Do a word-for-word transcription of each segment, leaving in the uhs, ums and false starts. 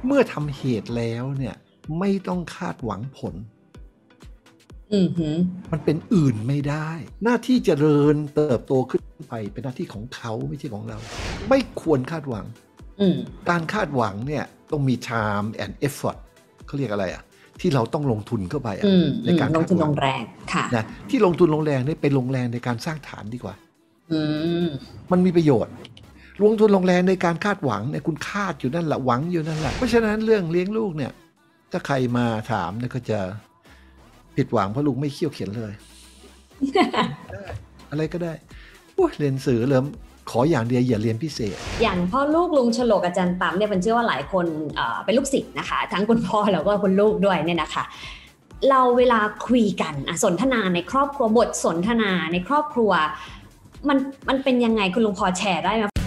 เมื่อทำเหตุแล้วเนี่ยไม่ต้องคาดหวังผลอือหือมันเป็นอื่นไม่ได้หน้าที่เจริญเติบโตขึ้นไปเป็นหน้าที่ของเขาไม่ใช่ของเราไม่ควรคาดหวังการคาดหวังเนี่ยต้องมี time and effort เขาเรียกอะไรอ่ะที่เราต้องลงทุนเข้าไปในการลงทุนลงแรงค่ะนะที่ลงทุนลงแรงนี่เป็นลงแรงในการสร้างฐานดีกว่ามันมีประโยชน์ลงทุนลงแรงในการคาดหวังเนี่ยคุณคาดอยู่นั่นแหละหวังอยู่นั่นแหละเพราะฉะนั้นเรื่องเลี้ยงลูกเนี่ยถ้าใครมาถามเนี่ยก็จะผิดหวังเพราะลูกไม่เขี่ยวเขียนเลย อะไรก็ได้เรียนสื่อเริ่มขออย่างเดียวอย่าเรียนพิเศษอย่างพ่อลูกลุงฉลกอาจารย์ปั๊มเนี่ยเป็นเชื่อว่าหลายคนเป็นลูกศิษย์นะคะทั้งคุณพ่อแล้วก็คุณลูกด้วยเนี่ยนะคะเราเวลาคุยกันสนทนาในครอบครัวบทสนทนาในครอบครัวมันมันเป็นยังไงคุณลุงพอแชร์ได้ไหม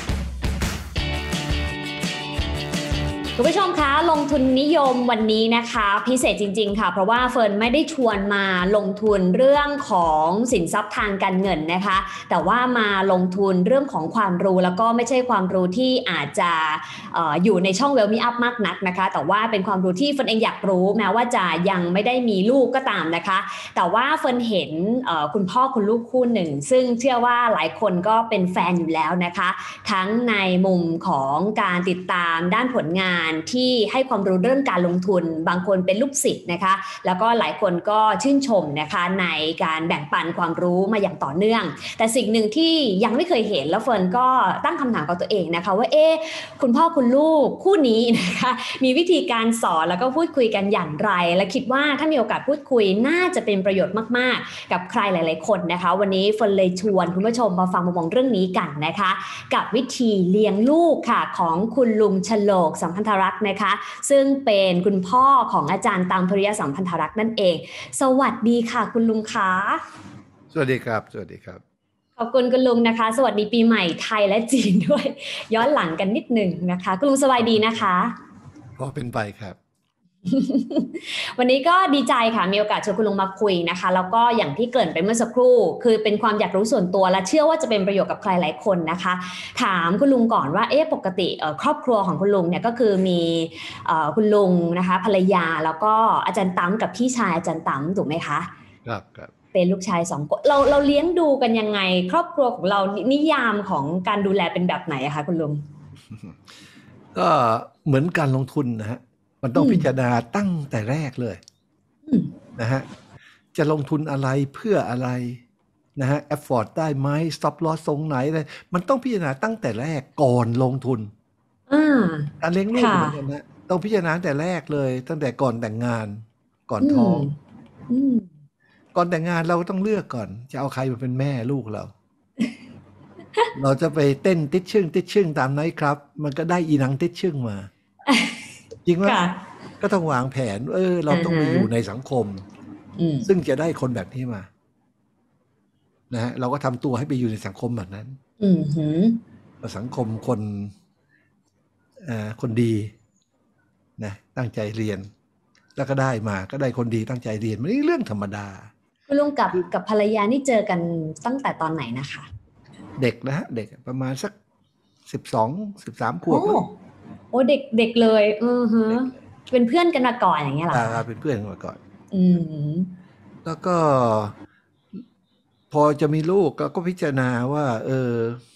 คุณผู้ชมคะลงทุนนิยมวันนี้นะคะพิเศษจริงๆค่ะเพราะว่าเฟิร์นไม่ได้ชวนมาลงทุนเรื่องของสินทรัพย์ทางการเงินนะคะแต่ว่ามาลงทุนเรื่องของความรู้แล้วก็ไม่ใช่ความรู้ที่อาจจะเอ่ออยู่ในช่อง Wealth Me Up มากนักนะคะแต่ว่าเป็นความรู้ที่เฟิร์นเองอยากรู้แม้ว่าจะยังไม่ได้มีลูกก็ตามนะคะแต่ว่าเฟิร์นเห็นเอ่อคุณพ่อคุณลูกคู่หนึ่งซึ่งเชื่อว่าหลายคนก็เป็นแฟนอยู่แล้วนะคะทั้งในมุมของการติดตามด้านผลงานที่ให้ความรู้เรื่องการลงทุนบางคนเป็นลูกศิษย์นะคะแล้วก็หลายคนก็ชื่นชมนะคะในการแบ่งปันความรู้มาอย่างต่อเนื่องแต่สิ่งหนึ่งที่ยังไม่เคยเห็นแล้วเฟิร์นก็ตั้งคำถามกับตัวเองนะคะว่าเอ๊ะคุณพ่อคุณลูกคู่นี้นะคะมีวิธีการสอนแล้วก็พูดคุยกันอย่างไรและคิดว่าถ้ามีโอกาสพูดคุยน่าจะเป็นประโยชน์มากๆกับใครหลายๆคนนะคะวันนี้เฟิร์นเลยชวนคุณผู้ชมมาฟังมุมมองเรื่องนี้กันนะคะกับวิธีเลี้ยงลูกค่ะของคุณลุงฉลกสัมพันธรักษ์นะคะซึ่งเป็นคุณพ่อของอาจารย์ตามภริยสัมพันธรักษ์นั่นเองสวัสดีค่ะคุณลุงคะสวัสดีครับสวัสดีครับขอบคุณคุณลุงนะคะสวัสดีปีใหม่ไทยและจีนด้วยย้อนหลังกันนิดหนึ่งนะคะคุณลุงสบายดีนะคะพอเป็นไปครับวันนี้ก็ดีใจค่ะมีโอกาสชวนคุณลุงมาคุยนะคะแล้วก็อย่างที่เกริ่นไปเมื่อสักครู่คือเป็นความอยากรู้ส่วนตัวและเชื่อว่าจะเป็นประโยชน์กับใครหลายคนนะคะถามคุณลุงก่อนว่าเอ๊ะปกติครอบครัวของคุณลุงเนี่ยก็คือมีคุณลุงนะคะภรรยาแล้วก็อาจารย์ตั้มกับพี่ชายอาจารย์ตั้มถูกไหมคะครับครับเป็นลูกชายสองคนเราเราเลี้ยงดูกันยังไงครอบครัวของเรานิยามของการดูแลเป็นแบบไหนอะคะคุณลุงก็เหมือนการลงทุนนะฮะมันต้องพิจารณาตั้งแต่แรกเลยนะฮะจะลงทุนอะไรเพื่ออะไรนะฮะ afford ได้ไหม stop loss ตรงไหนอะไรมันต้องพิจารณาตั้งแต่แรกก่อนลงทุนการเลี้ยงลูกเหมือนกันนะต้องพิจารณาแต่แรกเลยตั้งแต่ก่อนแต่งงานก่อนท้องก่อนแต่งงานเราต้องเลือกก่อนจะเอาใครมาเป็นแม่ลูกเรา เราจะไปเต้นติดชึ่งติดชึ่งตามไหนครับมันก็ได้อีหนังติดชึ่งมาจริงไหมก็ต้องวางแผนเออเราต้องไปอยู่ในสังคมซึ่งจะได้คนแบบนี้มานะฮะเราก็ทำตัวให้ไปอยู่ในสังคมแบบนั้นสังคมคนอ่าคนดีนะตั้งใจเรียนแล้วก็ได้มาก็ได้คนดีตั้งใจเรียนมันนี่เรื่องธรรมดาคุณลุงกับกับภรรยานี่เจอกันตั้งแต่ตอนไหนนะคะเด็กนะฮะเด็กประมาณสักสิบสองสิบสามขวบโอ้เด็กเด็กเลยอือฮะเป็นเพื่อนกันมาก่อนอย่างเงี้ยหรอคะเป็นเพื่อนกันมาก่อนอืมแล้วก็พอจะมีลูกก็พิจารณาว่าเออ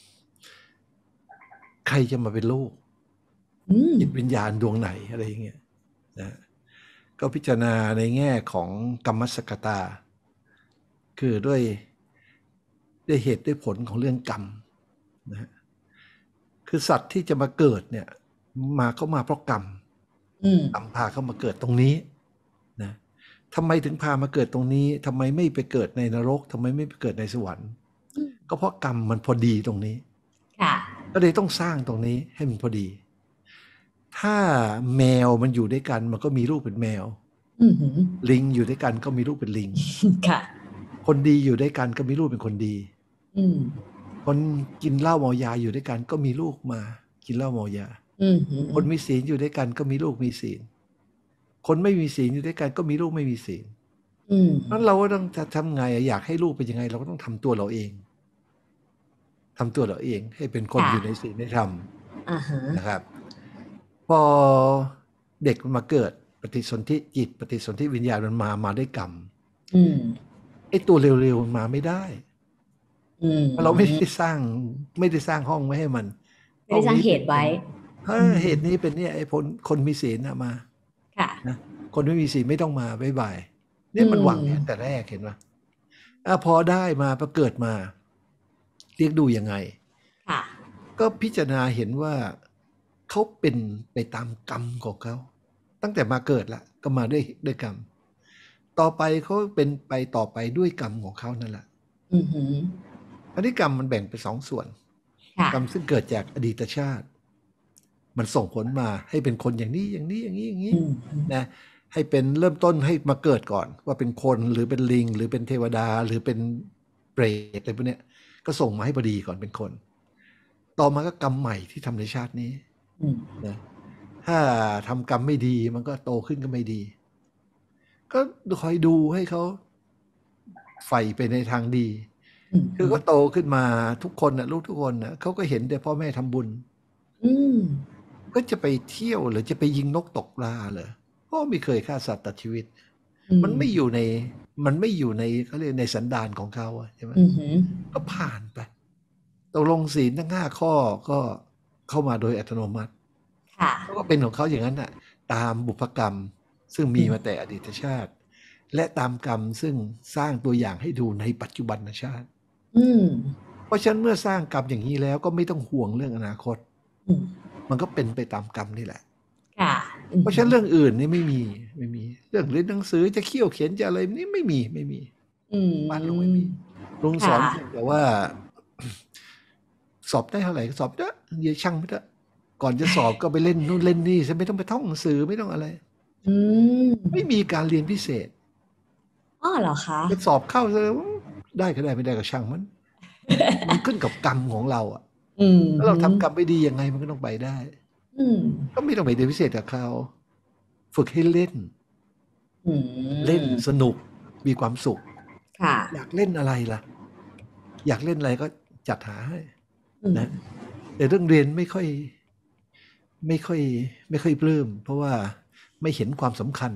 ใครจะมาเป็นลูกจิตวิญญาณดวงไหนอะไรอย่างเงี้ยนะก็พิจารณาในแง่ของกรรมสกตาคือด้วยด้วยเหตุด้วยผลของเรื่องกรรมนะคือสัตว์ที่จะมาเกิดเนี่ยมาเข้ามาเพราะกรรมกรรมพาเข้ามาเกิดตรงนี้นะทำไมถึงพามาเกิดตรงนี้ทำไมไม่ไปเกิดในนรกทำไมไม่ไปเกิดในสวรรค์ก็เพราะกรรมมันพอดีตรงนี้ก็เลยต้องสร้างตรงนี้ให้มันพอดีถ้าแมวมันอยู่ด้วยกันมันก็มีลูกเป็นแมวลิงอยู่ด้วยกันก็มีลูกเป็นลิงคนดีอยู่ด้วยกันก็มีลูกเป็นคนดีคนกินเหล้าเมายาอยู่ด้วยกันก็มีลูกมากินเหล้าเมายาคนมีศีลอยู่ด้วยกันก็มีลูกมีศีลคนไม่มีศีลอยู่ด้วยกันก็มีลูกไม่มีศีลนั้นเราก็ต้องทำไงอยากให้ลูกเป็นยังไงเราก็ต้องทำตัวเราเองทำตัวเราเองให้เป็นคนอยู่ในศีลในธรรมนะครับพอเด็กมันมาเกิดปฏิสนธิจิตปฏิสนธิวิญญาณมันมามาด้วยกรรมไอ้ตัวเร็วๆมันมาไม่ได้เราไม่ได้สร้างไม่ได้สร้างห้องไว้ให้มันไม่ได้สร้างเหตุไว้เหตุนี้เป็นเนี่ยไอ้คนคนมีศีลมาค่ะนะคนไม่มีศีลไม่ต้องมาบ๊ายบายนี่มันหวังแต่แรกเห็นไหมอ่ะพอได้มาพอเกิดมาเรียกดูยังไงค่ะก็พิจารณาเห็นว่าเขาเป็นไปตามกรรมของเขาตั้งแต่มาเกิดละก็มาด้วยด้วยกรรมต่อไปเขาเป็นไปต่อไปด้วยกรรมของเขานั่นแหละอือหืออันนี้กรรมมันแบ่งเป็นสองส่วนกรรมซึ่งเกิดจากอดีตชาติมันส่งผลมาให้เป็นคนอย่างนี้อย่างนี้อย่างนี้อย่างนี้นะให้เป็นเริ่มต้นให้มาเกิดก่อนว่าเป็นคนหรือเป็นลิงหรือเป็นเทวดาหรือเป็นเปรตอะไรพวกนี้ก็ส่งมาให้พอดีก่อนเป็นคนต่อมาก็กรรมใหม่ที่ทำในชาตินี้นะถ้าทำกรรมไม่ดีมันก็โตขึ้นก็ไม่ดีก็คอยดูให้เขาใฝ่ไปในทางดีคือก็โตขึ้นมาทุกคนนะลูกทุกคนนะเขาก็เห็นแต่พ่อแม่ทำบุญก็จะไปเที่ยวหรือจะไปยิงนกตกปลาเหรอพ่อไม่เคยฆ่าสัตว์ตัดชีวิตมันไม่อยู่ในมันไม่อยู่ในเขาเรียกในสันดานของเขาใช่ไหมก็ผ่านไปตกลงศีลทั้งห้าข้อก็เข้ามาโดยอัตโนมัติเขาก็เป็นของเขาอย่างนั้นน่ะตามบุพกรรมซึ่งมีมาแต่อดีตชาติและตามกรรมซึ่งสร้างตัวอย่างให้ดูในปัจจุบันชาติเพราะฉะนั้นเมื่อสร้างกรรมอย่างนี้แล้วก็ไม่ต้องห่วงเรื่องอนาคตมันก็เป็นไปตามกรรมนี่แหละเพราะฉะนั้นเรื่องอื่นนี่ไม่มีไม่มีเรื่องเรียนหนังสือจะเขี่ยวเขียนจะอะไรนี่ไม่มีไม่มีบ้านลุงไม่มีลุงสอนแต่ว่าสอบได้เท่าไหร่ก็สอบได้อย่าช่างไม่ได้ก่อนจะสอบก็ไปเล่นนู่นเล่นนี่ฉันไม่ต้องไปท่องหนังสือไม่ต้องอะไรไม่มีการเรียนพิเศษอ๋อเหรอคะจะสอบเข้าได้ก็ได้ไม่ได้ก็ช่างมันมันขึ้นกับกรรมของเราอ่ะถ้าเราทำกรรมไม่ดียังไงมันก็ต้องไปได้ก็ไม่ต้องไปเรียนพิเศษกับเขาฝึกให้เล่นเล่นสนุกมีความสุขอยากเล่นอะไรล่ะอยากเล่นอะไรก็จัดหาให้นะแต่เรื่องเรียนไม่ค่อยไม่ค่อยไม่ค่อยปลื้มเพราะว่าไม่เห็นความสำคัญ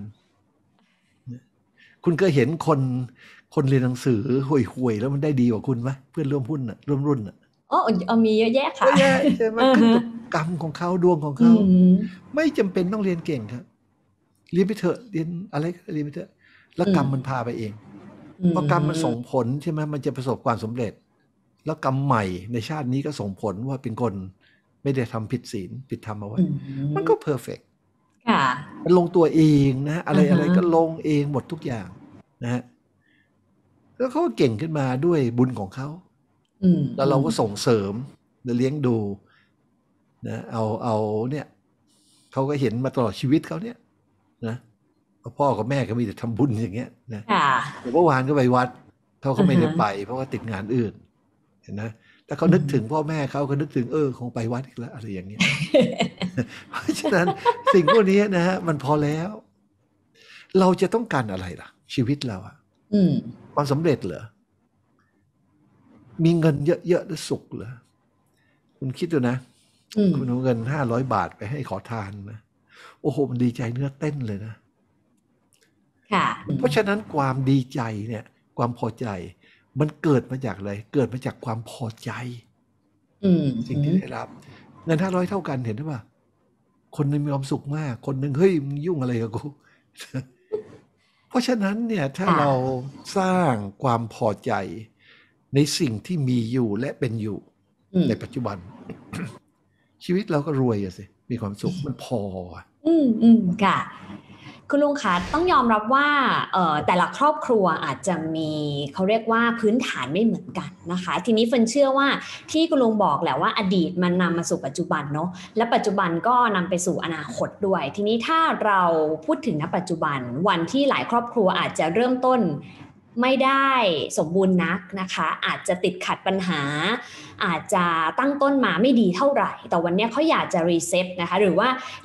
คุณเคยเห็นคนคนเรียนหนังสือห่วยๆแล้วมันได้ดีกว่าคุณไหมเพื่อนร่วมหุ้นน่ะร่วมรุ่นน่ะอ๋อมีเยอะแยะค่ะเยอะแยะใช่ไหมขึ้นกับกรรมของเขาดวงของเขาไม่จำเป็นต้องเรียนเก่งครับเรียนไปเถอะเรียนอะไรก็เรียนไปเถอะแล้วกรรมมันพาไปเองเพราะกรรมมันส่งผลใช่ไหมมันจะประสบความสำเร็จแล้วกรรมใหม่ในชาตินี้ก็ส่งผลว่าเป็นคนไม่ได้ทำผิดศีลผิดธรรมเอาไว้มันก็เพอร์เฟกต์มันลงตัวเองนะอะไรอะไรก็ลงเองหมดทุกอย่างนะฮะแล้วเขาก็เก่งขึ้นมาด้วยบุญของเขาแล้วเราก็ส่งเสริมเลี้ยงดูนะเอาเอาเนี่ยเขาก็เห็นมาตลอดชีวิตเขาเนี่ยนะพ่อกับแม่ก็มีแต่ทำบุญอย่างเงี้ยนะแต่เมื่อวานก็ไปวัดเขาก็ไม่ได้ไปเพราะว่าติดงานอื่นเห็นนะแต่เขานึกถึงพ่อแม่เขาก็นึกถึงเออคงไปวัดอีกแล้วอะไรอย่างเงี้ยเพราะฉะนั้นสิ่งพวกนี้นะฮะมันพอแล้วเราจะต้องการอะไรล่ะชีวิตเราอะความสำเร็จเหรอมีเงินเยอะๆแล้วสุขเหรอคุณคิดดูนะคุณเอาเงินห้าร้อยบาทไปให้ขอทานนะโอ้โหมันดีใจเนื้อเต้นเลยนะค่ะเพราะฉะนั้นความดีใจเนี่ยความพอใจมันเกิดมาจากอะไรเกิดมาจากความพอใจสิ่งที่ได้รับเงินห้าร้อยเท่ากันเห็นไหมว่าคนนึงมีความสุขมากคนนึงเฮ้ยมึงยุ่งอะไรกับกูเพราะฉะนั้นเนี่ยถ้าเราสร้างความพอใจในสิ่งที่มีอยู่และเป็นอยู่ในปัจจุบันชีวิตเราก็รวยอะสิมีความสุขมันพออืมอืมค่ะคุณลุงคะต้องยอมรับว่าเอ่อแต่ละครอบครัวอาจจะมีเขาเรียกว่าพื้นฐานไม่เหมือนกันนะคะทีนี้เฟิร์นเชื่อว่าที่คุณลุงบอกแหละว่าอดีตมันนำมาสู่ปัจจุบันเนาะและปัจจุบันก็นำไปสู่อนาคตด้วยทีนี้ถ้าเราพูดถึงณปัจจุบันวันที่หลายครอบครัวอาจจะเริ่มต้นไม่ได้สมบูรณ์นักนะคะอาจจะติดขัดปัญหาอาจจะตั้งต้นมาไม่ดีเท่าไหร่แต่วันนี้เขาอยากจะรีเซ็ตนะคะหรือว่าอยาก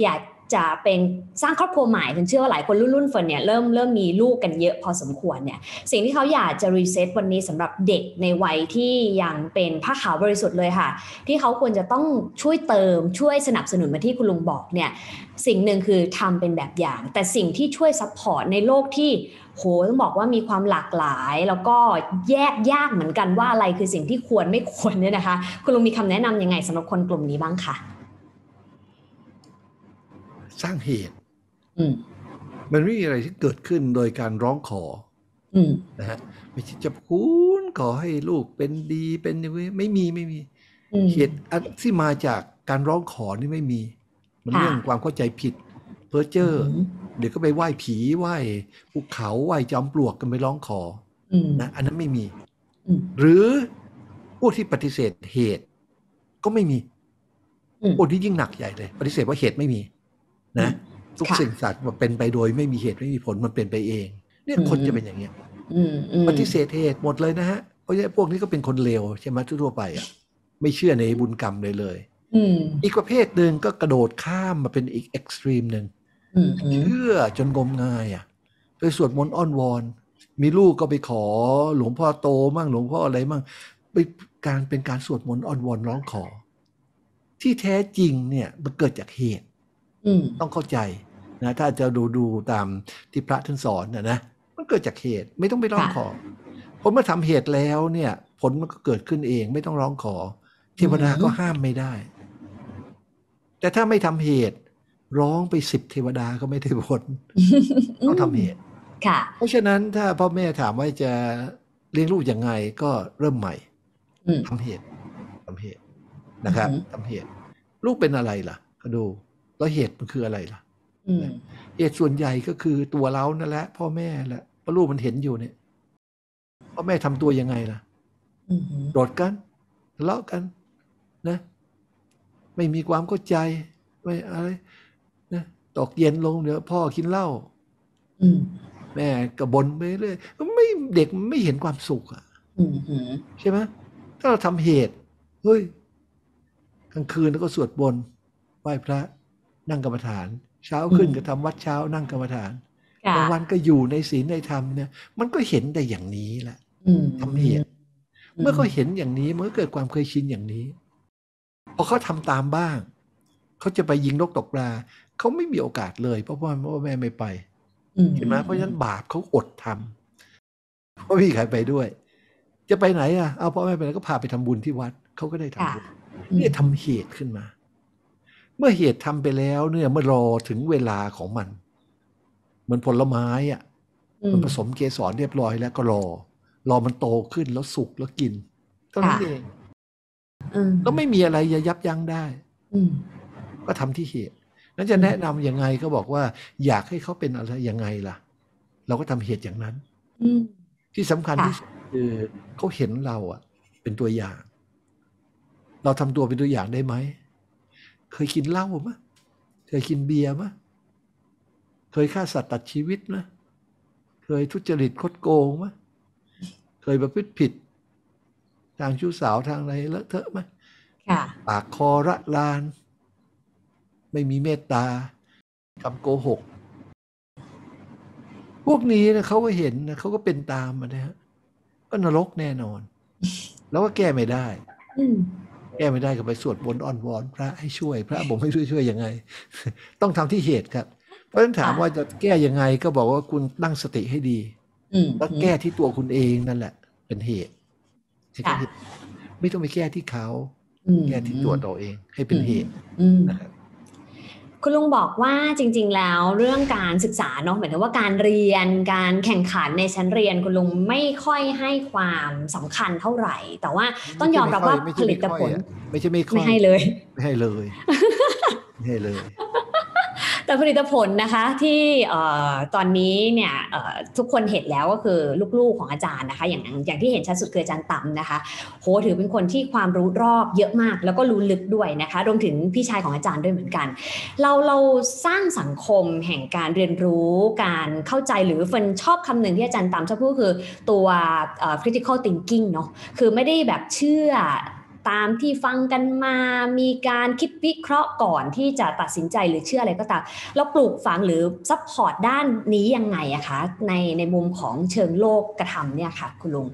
จะเป็นสร้างครอบครัวใหม่ฉันเชื่อว่าหลายคนรุ่นรุ่นเฟิร์นเนี่ยเริ่มเริ่มมีลูกกันเยอะพอสมควรเนี่ยสิ่งที่เขาอยากจะรีเซ็ตวันนี้สำหรับเด็กในวัยที่ยังเป็นผ้าขาวบริสุทธิ์เลยค่ะที่เขาควรจะต้องช่วยเติมช่วยสนับสนุนมาที่คุณลุงบอกเนี่ยสิ่งหนึ่งคือทำเป็นแบบอย่างแต่สิ่งที่ช่วยซัพพอร์ตในโลกที่โหต้องบอกว่ามีความหลากหลายแล้วก็แยกยากเหมือนกันว่าอะไรคือสิ่งที่ควรไม่ควรเนี่ยนะคะคุณลุงมีคำแนะนำยังไงสำหรับคนกลุ่มนี้บ้างคะสร้างเหตุอืมมันไม่มีอะไรที่เกิดขึ้นโดยการร้องขออืมนะฮะไม่ใช่จะคุณขอให้ลูกเป็นดีเป็นอย่างนี้ไม่มีไม่มีเหตุที่มาจากการร้องขอนี่ไม่มีมันเรื่องความเข้าใจผิดเพ้อเจ้อเดี๋ยวก็ไปไหว้ผีไหว้ภูเขาไหว้จอมปลวกกันไปร้องขอนะอันนั้นไม่มีหรือพวกที่ปฏิเสธเหตุก็ไม่มีพวกที่ยิ่งหนักใหญ่เลยปฏิเสธว่าเหตุไม่มีนะทุกสิ่งสัตว์มันเป็นไปโดยไม่มีเหตุไม่มีผลมันเป็นไปเองเนี่ยคนจะเป็นอย่างเงี้ยปฏิเสธเหตุหมดเลยนะฮะเพราะฉะนั้นพวกนี้ก็เป็นคนเลวใช่ไหมทั่วไปอ่ะไม่เชื่อในบุญกรรมเลยเลยอีกประเภทหนึ่งก็กระโดดข้ามมาเป็นอีกเอ็กซ์ตรีมหนึ่งเชื่อจนงมงายอ่ะไปสวดมนต์อ้อนวอนมีลูกก็ไปขอหลวงพ่อโตมั่งหลวงพ่ออะไรมั่งไปการเป็นการสวดมนต์อ้อนวอนร้องขอที่แท้จริงเนี่ยมันเกิดจากเหตุต้องเข้าใจนะถ้าจะดูดูตามที่พระท่านสอนนะนะมันเกิดจากเหตุไม่ต้องไปร้องขอผลเมื่อทำเหตุแล้วเนี่ยผลมันก็เกิดขึ้นเองไม่ต้องร้องขอเทวดาก็ห้ามไม่ได้แต่ถ้าไม่ทำเหตุร้องไปสิบเทวดาก็ไม่ได้ผล ต้องทำเหตุเพราะฉะนั้นถ้าพ่อแม่ถามว่าจะเลี้ยงลูกยังไงก็เริ่มใหม่ทำเหตุทำเหตุนะครับทำเหตุลูกเป็นอะไรล่ะก็ดูแล้วเหตุมันคืออะไรล่ะเหตุส่วนใหญ่ก็คือตัวเรานั่นแหละพ่อแม่แหละเพราะลูกมันเห็นอยู่เนี่ยพ่อแม่ทำตัวยังไงล่ะโกรธกันทะเลาะกันนะไม่มีความเข้าใจไม่อะไรนะตกเย็นลงเดี๋ยวพ่อกินเหล้าแม่กระบนไปเรื่อยไม่เด็กไม่เห็นความสุขอ่ะใช่ไหมถ้าเราทำเหตุเฮ้ยกลางคืนแล้วก็สวดบนไหว้พระนั่งกรรมฐานเช้าขึ้นก็ทำวัดเช้านั่งกรรมฐานบางวันก็อยู่ในศีลในธรรมเนี่ยมันก็เห็นได้อย่างนี้แหละทำเหตุเมื่อเขาเห็นอย่างนี้มันก็เกิดความเคยชินอย่างนี้พอเขาทำตามบ้างเขาจะไปยิงนกตกปลาเขาไม่มีโอกาสเลยเพราะว่าพ่อแม่ไม่ไปเห็นไหมเพราะฉะนั้นบาปเขาอดทำเพราะไม่มีใครไปด้วยจะไปไหนอ่ะเอาพ่อแม่ไปแล้วก็พาไปทำบุญที่วัดเขาก็ได้ทำบุญนี่ทำเหตุขึ้นมาเมื่อเหตุทำไปแล้วเนี่ยเมื่อรอถึงเวลาของมันเหมือนผลไม้อ่ะมันผสมเกสรเรียบร้อยแล้วก็รอรอมันโตขึ้นแล้วสุกแล้วกินเท่านั้นเองก็ไม่มีอะไรจะยับยั้งได้ก็ทำที่เหตุนั้นจะแนะนำยังไงก็บอกว่าอยากให้เขาเป็นอะไรยังไงล่ะเราก็ทำเหตุอย่างนั้นที่สำคัญที่สุดคือเขาเห็นเราอ่ะเป็นตัวอย่างเราทำตัวเป็นตัวอย่างได้ไหมเคยกินเหล้าไหมเคยกินเบียร์ไหมเคยฆ่าสัตว์ตัดชีวิตไหมเคยทุจริตคดโกงไหมเคยประพฤติผิดทางชู้สาวทางอะไรเลอะเทอะไหมปากคอระลานไม่มีเมตตาคำโกหกพวกนี้นะเขาก็เห็นนะเขาก็เป็นตามมานะฮะก็นรกแน่นอนแล้วก็แก้ไม่ได้แก้ไม่ได้ก็ไปสวดมนต์อ้อนวอนพระให้ช่วยพระบอกให้ช่วยช่วยยังไงต้องทำที่เหตุครับเพราะฉะนั้นถามว่าจะแก้ยังไงก็บอกว่าคุณตั้งสติให้ดีแล้วแก้ที่ตัวคุณเองนั่นแหละเป็นเหตุไม่ต้องไปแก้ที่เขาแก้ที่ตัวเราเองให้เป็นเหตุนะครับคุณลุงบอกว่าจริงๆแล้วเรื่องการศึกษาเนาะหมายถึงว่าการเรียนการแข่งขันในชั้นเรียนคุณลุงไม่ค่อยให้ความสำคัญเท่าไหร่แต่ว่าต้องยอมรับว่าผลิตผลไม่ใช่ไม่ค่อยไม่ให้เลยไม่ให้เลยไม่ให้เลยแต่ผลิตผลนะคะที่ตอนนี้เนี่ยทุกคนเห็นแล้วก็คือลูกๆของอาจารย์นะคะอย่างอย่างที่เห็นชัดสุดคืออาจารย์ต่ำนะคะโหถือเป็นคนที่ความรู้รอบเยอะมากแล้วก็รู้ลึกด้วยนะคะรวมถึงพี่ชายของอาจารย์ด้วยเหมือนกันเราเราสร้างสังคมแห่งการเรียนรู้การเข้าใจหรือเฟิร์นชอบคำหนึ่งที่อาจารย์ต่ำชอบพูดคือตัว critical thinking เนาะคือไม่ได้แบบเชื่อตามที่ฟังกันมามีการคิดวิเคราะห์ก่อนที่จะตัดสินใจหรือเชื่ออะไรก็ตามแล้วปลูกฝังหรือซัพพอร์ตด้านนี้ยังไงอะคะในในมุมของเชิงโลกกระทำเนี่ยค่ะคุณลุง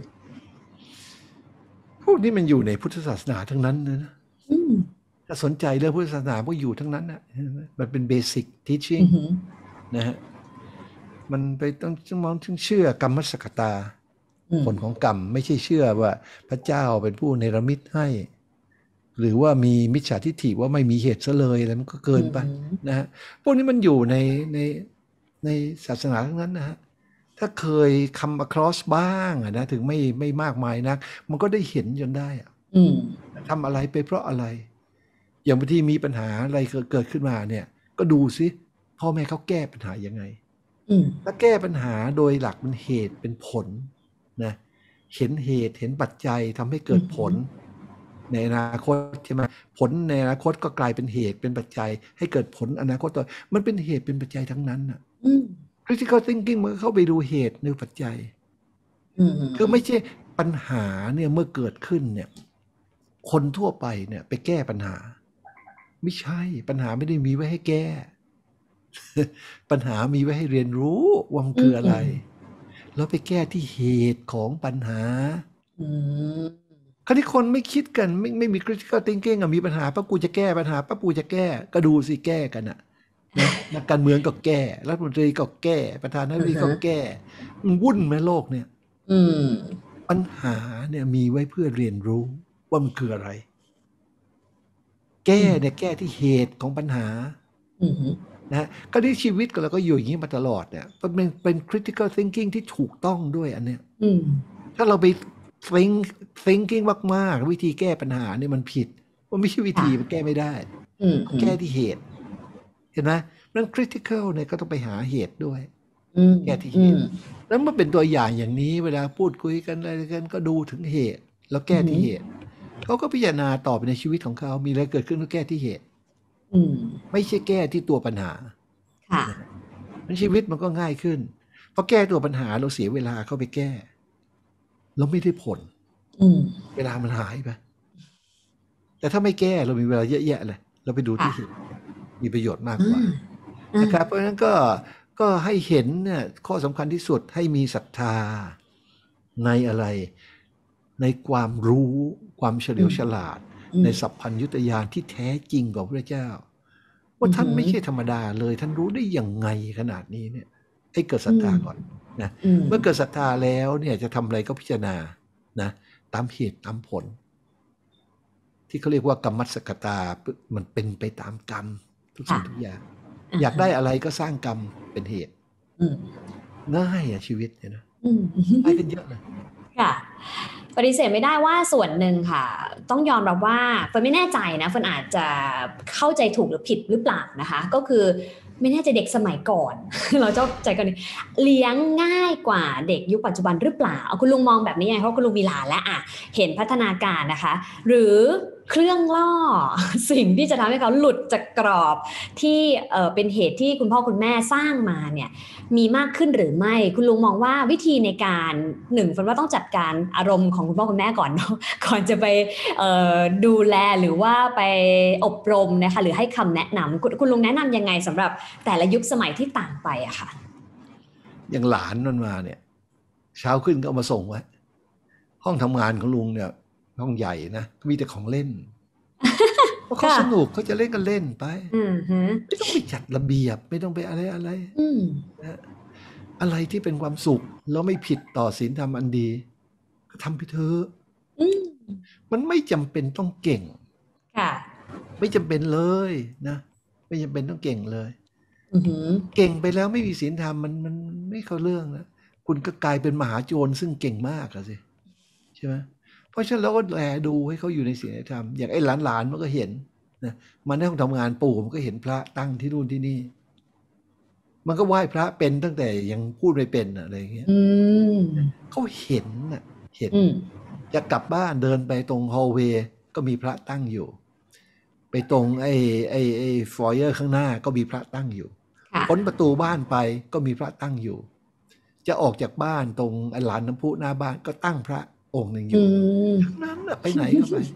พวกนี้มันอยู่ในพุทธศาสนาทั้งนั้นนะถ้าสนใจเรื่องพุทธศาสนาก็อยู่ทั้งนั้นนะมันเป็นเบสิกทีชชิ่งนะฮะมันไปต้องมองถึงเชื่อกรรมสกตาผลของกรรมไม่ใช่เชื่อว่าพระเจ้าเป็นผู้เนรมิตให้หรือว่ามีมิจฉาทิฏฐิว่าไม่มีเหตุซะเลยอะไรมันก็เกินไปนะฮะพวกนี้มันอยู่ในในในศาสนาทั้งนั้นนะฮะถ้าเคยคำ across บ้างนะถึงไม่ไม่มากมายนักมันก็ได้เห็นจนได้อะทำอะไรไปเพราะอะไรอย่างบางทีมีปัญหาอะไรเกิดขึ้นมาเนี่ยก็ดูซิพ่อแม่เขาแก้ปัญหายังไงถ้าแก้ปัญหาโดยหลักมันเหตุเป็นผลนะเห็นเหตุเห็นปัจจัยทำให้เกิดผลในอนาคตใช่ไหมผลในอนาคตก็กลายเป็นเหตุเป็นปัจจัยให้เกิดผลอนาคตต่อมันเป็นเหตุเป็นปัจจัยทั้งนั้นน่ะ critical thinking มันเข้าไปดูเหตุในปัจจัยคือไม่ใช่ปัญหาเนี่ยเมื่อเกิดขึ้นเนี่ยคนทั่วไปเนี่ยไปแก้ปัญหาไม่ใช่ปัญหาไม่ได้มีไว้ให้แก้ ปัญหามีไว้ให้เรียนรู้ว่ามันคืออะไรแล้วไปแก้ที่เหตุของปัญหาคราวนี้คนไม่คิดกันไม่ไม่มี critical thinking อ่ะมีปัญหาป้ากูจะแก้ปัญหาป้าปูจะแก้ก็ดูสิแก้กันอ่ะนะนักการเมืองก็แก้รัฐมนตรีก็แก้ประธานาธิบดีก็แก้มันวุ่นไหมโลกเนี่ยปัญหาเนี่ยมีไว้เพื่อเรียนรู้ว่ามันคืออะไรแก้เนี่ยแก้ที่เหตุของปัญหานะก็ที่ชีวิตเราก็อยู่อย่างนี้มาตลอดเนี่ยมันเป็นเป็น critical thinking ที่ถูกต้องด้วยอันเนี้ยถ้าเราไป think thinking มากๆวิธีแก้ปัญหาเนี่ยมันผิดมันไม่ใช่วิธีมันแก้ไม่ได้แก้ที่เหตุเห็นไหมเรื่อง critical เนี่ยก็ต้องไปหาเหตุด้วยแก้ที่เหตุแล้วมันเป็นตัวอย่างอย่างนี้เวลาพูดคุยกันอะไรกันก็ดูถึงเหตุแล้วแก้ที่เหตุเขาก็พิจารณาต่อไปในชีวิตของเขามีอะไรเกิดขึ้นก็แก้ที่เหตุไม่ใช่แก้ที่ตัวปัญหาค่ะชีวิตมันก็ง่ายขึ้นพอแก้ตัวปัญหาเราเสียเวลาเข้าไปแก้เราไม่ได้ผลเวลามันหายไปแต่ถ้าไม่แก้เรามีเวลาเยอะแยะเลยเราไปดูที่เหตุมีประโยชน์มากกว่านะครับเพราะฉะนั้นก็ก็ให้เห็นเนี่ยข้อสำคัญที่สุดให้มีศรัทธาในอะไรในความรู้ความเฉลียวฉลาดในสัพพัญญุตญาณที่แท้จริงของพระเจ้าว่าท่านไม่ใช่ธรรมดาเลยท่านรู้ได้ยังไงขนาดนี้เนี่ยให้เกิดศรัทธาก่อนนะเมื่อเกิดศรัทธาแล้วเนี่ยจะทำอะไรก็พิจารณานะตามเหตุตามผลที่เขาเรียกว่ากรรมสกตามันเป็นไปตามกรรมทุกสิ่งทุกอย่างอยากได้อะไรก็สร้างกรรมเป็นเหตุง่ายอะชีวิตเนี่ยนะง่ายกันเยอะเลยค่ะปฏิเสธไม่ได้ว่าส่วนหนึ่งค่ะต้องยอมรับว่าเฟิร์นไม่แน่ใจนะเฟิร์นอาจจะเข้าใจถูกหรือผิดหรือเปล่านะคะก็คือไม่แน่ใจเด็กสมัยก่อน เราเจ้าใจกันเลี้ยงง่ายกว่าเด็กยุคปัจจุบันหรือเปล่าเอาคุณลุงมองแบบนี้ไงเพราะคุณลุงมีหลานแล้วอ่ะเห็นพัฒนาการนะคะหรือเครื่องล่อสิ่งที่จะทำให้เขาหลุดจากกรอบที่เอ่อเป็นเหตุที่คุณพ่อคุณแม่สร้างมาเนี่ยมีมากขึ้นหรือไม่คุณลุงมองว่าวิธีในการหนึ่งเฟิร์นว่าต้องจัดการอารมณ์ของคุณพ่อคุณแม่ก่อนเนาะก่อนจะไปเอ่อดูแลหรือว่าไปอบรมนะคะหรือให้คำแนะนำคุณคุณลุงแนะนำยังไงสำหรับแต่ละยุคสมัยที่ต่างไปอะค่ะอย่างหลานมันมาเนี่ยเช้าขึ้นก็เอามาส่งไว้ห้องทำงานของลุงเนี่ยห้องใหญ่นะมีแต่ของเล่นเพราะเขาสนุกเขาจะเล่นกันเล่นไปไม่ต้องไปจัดระเบียบไม่ต้องไปอะไรอะไรนะอะไรที่เป็นความสุขแล้วไม่ผิดต่อศีลธรรมอันดีก็ทำไปเถอะมันไม่จำเป็นต้องเก่งไม่จำเป็นเลยนะไม่จำเป็นต้องเก่งเลยเก่งไปแล้วไม่มีศีลธรรมมันมันไม่เข้าเรื่องนะคุณก็กลายเป็นมหาโจรซึ่งเก่งมากอะสิใช่ไหมเพราะฉะนั้นเราก็แลดูให้เขาอยู่ในศีลธรรมอย่างไอ้หลานๆมันก็เห็นนะมันในห้องทำงานปู่มันก็เห็นพระตั้งที่นู่นที่นี่มันก็ไหว้พระเป็นตั้งแต่ยังพูดไม่เป็นอะไรอย่างเงี้ยเขาเห็นน่ะเห็นจะกลับบ้านเดินไปตรงฮอลเวย์ก็มีพระตั้งอยู่ไปตรงไอ้ไอ้ไอ้ฟลอยเออร์ข้างหน้าก็มีพระตั้งอยู่พ้นประตูบ้านไปก็มีพระตั้งอยู่จะออกจากบ้านตรงไอ้ลานน้ำพุหน้าบ้านก็ตั้งพระองค์หนึ่งอยู่ทั้งนั้นน่ะไปไหนก็ไป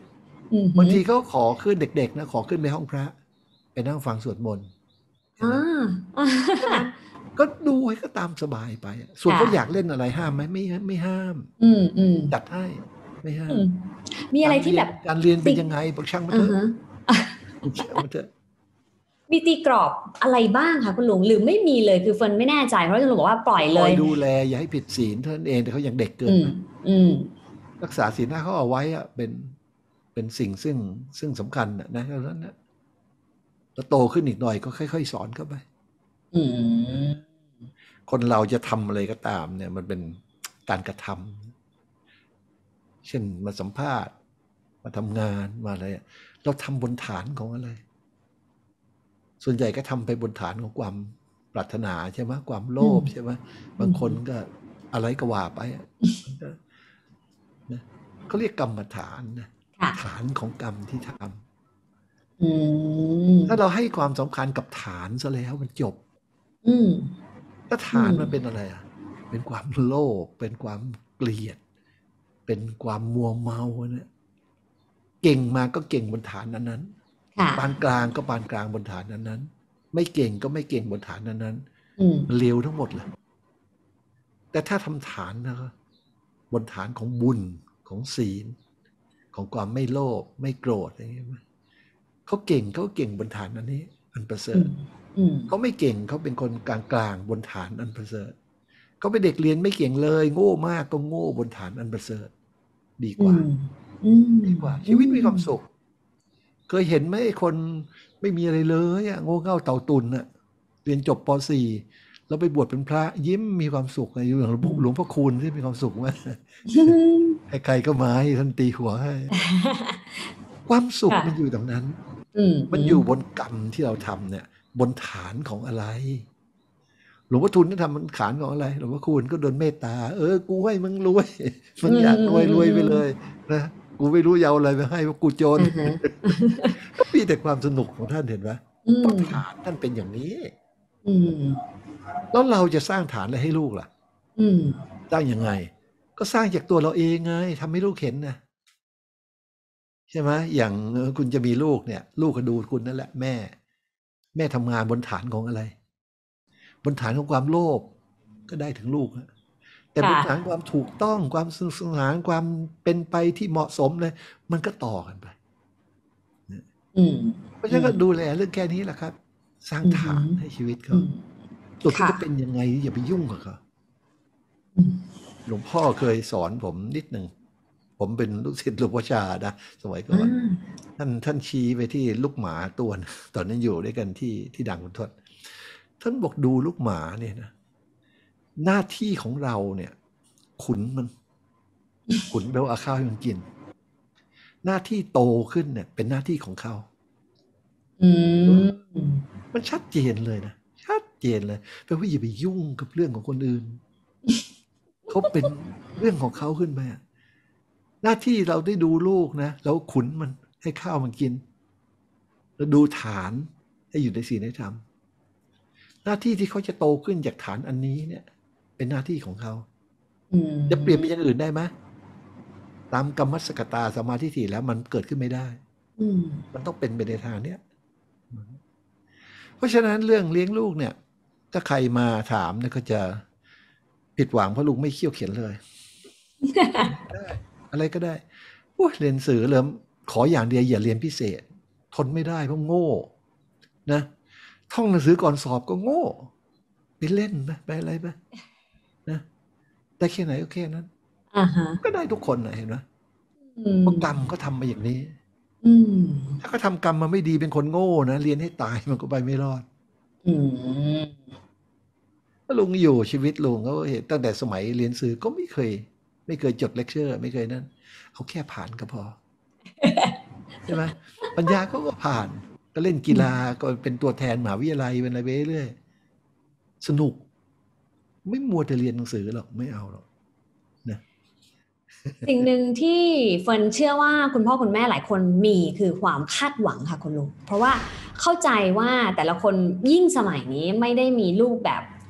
อืมบางทีเขาขอขึ้นเด็กๆนะขอขึ้นไปห้องพระไปนั่งฟังสวดมนต์ใช่ไหมอ่าแค่นั้นก็ดูให้ก็ตามสบายไปอะส่วนเขาอยากเล่นอะไรห้ามไหมไม่ไม่ห้ามอืมอืมจัดให้ไม่ห้าอืมมมีอะไรที่แบบการเรียนเป็นติ๊กยังไงบอกช่างมาอ่าเถอะฮะช่างมาเถอะมีตีกรอบอะไรบ้างคะคุณลุงหรือไม่มีเลยคือเฟิร์นไม่แน่ใจเพราะคุณลุงบอกว่าปล่อยคเลอยยดูแลอย่าให้ผิดศีลเท่านั้นเองแต่เขายังเด็กเกินอืมไปอืมรักษาศีลห้าเขาเอาไว้อะเป็นเป็นสิ่งซึ่งซึ่งสำคัญนะนะเท่านั้นนะแล้วโตขึ้นอีกหน่อยก็ค่อยๆสอนเข้าไปอืมคนเราจะทำอะไรก็ตามเนี่ยมันเป็นการกระทำเช่นมาสัมภาษณ์มาทำงานมาอะไรอะเราทำบนฐานของอะไร ส่วนใหญ่ก็ทำไปบนฐานของความปรารถนาใช่ไหมความโลภใช่ไหมบางคนก็อะไรก็ว่าไปอะนะเขาเรียกกรรมฐานนะค่ะฐานของกรรมที่ทอืมำถ้าเราให้ความสำคัญกับฐานซะแล้วมันจบอืมถ้าฐานมันเป็นอะไรอ่ะ เป็นความโลภเป็นความเกลียด เป็นความมัวเมาเนี่ยเก่งมาก็เก่งบนฐานนั้นนั้นค่ะปานกลางก็ปานกลางบนฐานนั้นนั้นไม่เก่งก็ไม่เก่งบนฐานนั้นนั้นอืมมันเลวทั้งหมดเลยแต่ถ้าทำฐานนะครับบนฐานของบุญของศีลของความไม่โลภไม่โกรธอะไรอย่างเงี้ยเขาเก่งเขาเก่งบนฐานอันนี้ อันประเสริอืฐม อืมเขาไม่เก่งเขาเป็นคนกลางกลางบนฐานอันประเสริฐเขาเป็นเด็กเรียนไม่เก่งเลย โง่มากก็โง่บนฐานอันประเสริฐดีกอืว่าม อืมดีกว่า ชีวิตมีความสุข เคยเห็นไหมคนไม่มีอะไรเลยอะโง่เง่าเต่าตุนอะเรียนจบป .สี่ แล้วไปบวชเป็นพระยิ้มมีความสุขอยู่อย่างหลวงพ่อคูณที่มีความสุขมากใครๆก็มาให้ท่านตีหัวให้ ความสุขมันอยู่ตรงนั้นอืมมันอยู่บนกรรมที่เราทำเนี่ย บนฐานของอะไร หลวงพ่อทุนนี่ทำบนฐานของอะไร หลวงพ่อคูณก็โดนเมตตา เออ กูให้มึงรวย มึงอยากรวยรวยไปเลยนะ กูไม่รู้ยาวอะไรไปให้เพราะกูจน ก็มีแต่ความสนุกของท่านเห็นไหมเพราะฐานท่านเป็นอย่างนี้อืมแล้วเราจะสร้างฐานอะไรให้ลูกล่ะอืมสร้างยังไง ก็สร้างจากตัวเราเองไงทำให้ลูกเห็นนะใช่ไหมอย่างคุณจะมีลูกเนี่ย ลูกก็ดูคุณนั่นแหละแม่ แม่ทำงานบนฐานของอะไร บนฐานของความโลภก็ได้ถึงลูกนะแต่บนฐานความถูกต้องความสนุกสนานความเป็นไปที่เหมาะสมเลยมันก็ต่อกันไปอืมเพราะฉะนั้นก็ดูแลเรื่องแค่นี้แหละครับ สร้างฐานให้ชีวิตเขาส่วนที่จะเป็นยังไงอย่าไปยุ่งกับเขาหลวงพ่อเคยสอนผมนิดหนึ่งผมเป็นลูกศิษย์หลวงพ่อชานะสมัยก่อนท่านท่านชี้ไปที่ลูกหมาตัวนึงตอนนั้นอยู่ด้วยกันที่ที่ดังคุณทศท่านบอกดูลูกหมาเนี่ยนะหน้าที่ของเราเนี่ย ขุนมัน ขุนแปลว่าเอาข้าวให้มันกิน หน้าที่โตขึ้นเนี่ย เป็นหน้าที่ของเขาอืมมันชัดเจนเลยนะชัดเจนเลยแปลว่าอย่าไปยุ่งกับเรื่องของคนอื่น เขาเป็นเรื่องของเขาขึ้นมาหน้าที่เราได้ดูลูกนะเราขุนมันให้ข้าวมันกินแล้วดูฐานให้อยู่ในศีลในธรรมหน้าที่ที่เขาจะโตขึ้นจากฐานอันนี้เนี่ย เป็นหน้าที่ของเขาจะเปลี่ยนเป็นอย่างอื่นได้ไหมตามกรรมสกตาสมาธิถี่แล้วมันเกิดขึ้นไม่ได้มันต้องเป็นไปในทางเนี้ยเพราะฉะนั้นเรื่องเลี้ยงลูกเนี่ยถ้าใครมาถามเนี่ยก็จะผิดหวังเพราะลูกไม่เขี้ยวเขียนเลย ได้อะไรก็ได้โอ้ยเรียนสื่อเริ่มขออย่างเดียวอย่าเรียนพิเศษ ทนไม่ได้เพราะโง่นะท่องหนังสือก่อนสอบก็โง่ไปเล่นไปไปอะไรไปนะได้แค่ไหนก็แค่นั้น uh-huh. ก็ได้ทุกคนนะเห็นไหมเพราะกรรมก็ทำมาอย่างนี้ถ้าเขาทำกรรมมาไม่ดีเป็นคนโง่นะเรียนให้ตายมันก็ไปไม่รอดถ้าลุงอยู่ชีวิตลุงก็เห็นตั้งแต่สมัยเรียนสื่อก็ไม่เคยไม่เคยจดเลคเชอร์ไม่เคยนั่นเขาแค่ผ่านก็พอ ใช่ไหมปัญญาเขาก็ผ่านก็เล่นกีฬาก็เป็นตัวแทนมหาวิทยาลัยเป็นอะไรไปเรื่อยสนุกไม่มัวแต่เรียนหนังสือหรอกไม่เอาหรอกนะสิ่งหนึ่งที่เฟิร์นเชื่อว่าคุณพ่อคุณแม่หลายคนมีคือความคาดหวังค่ะคุณลุงเพราะว่าเข้าใจว่าแต่ละคนยิ่งสมัยนี้ไม่ได้มีลูกแบบ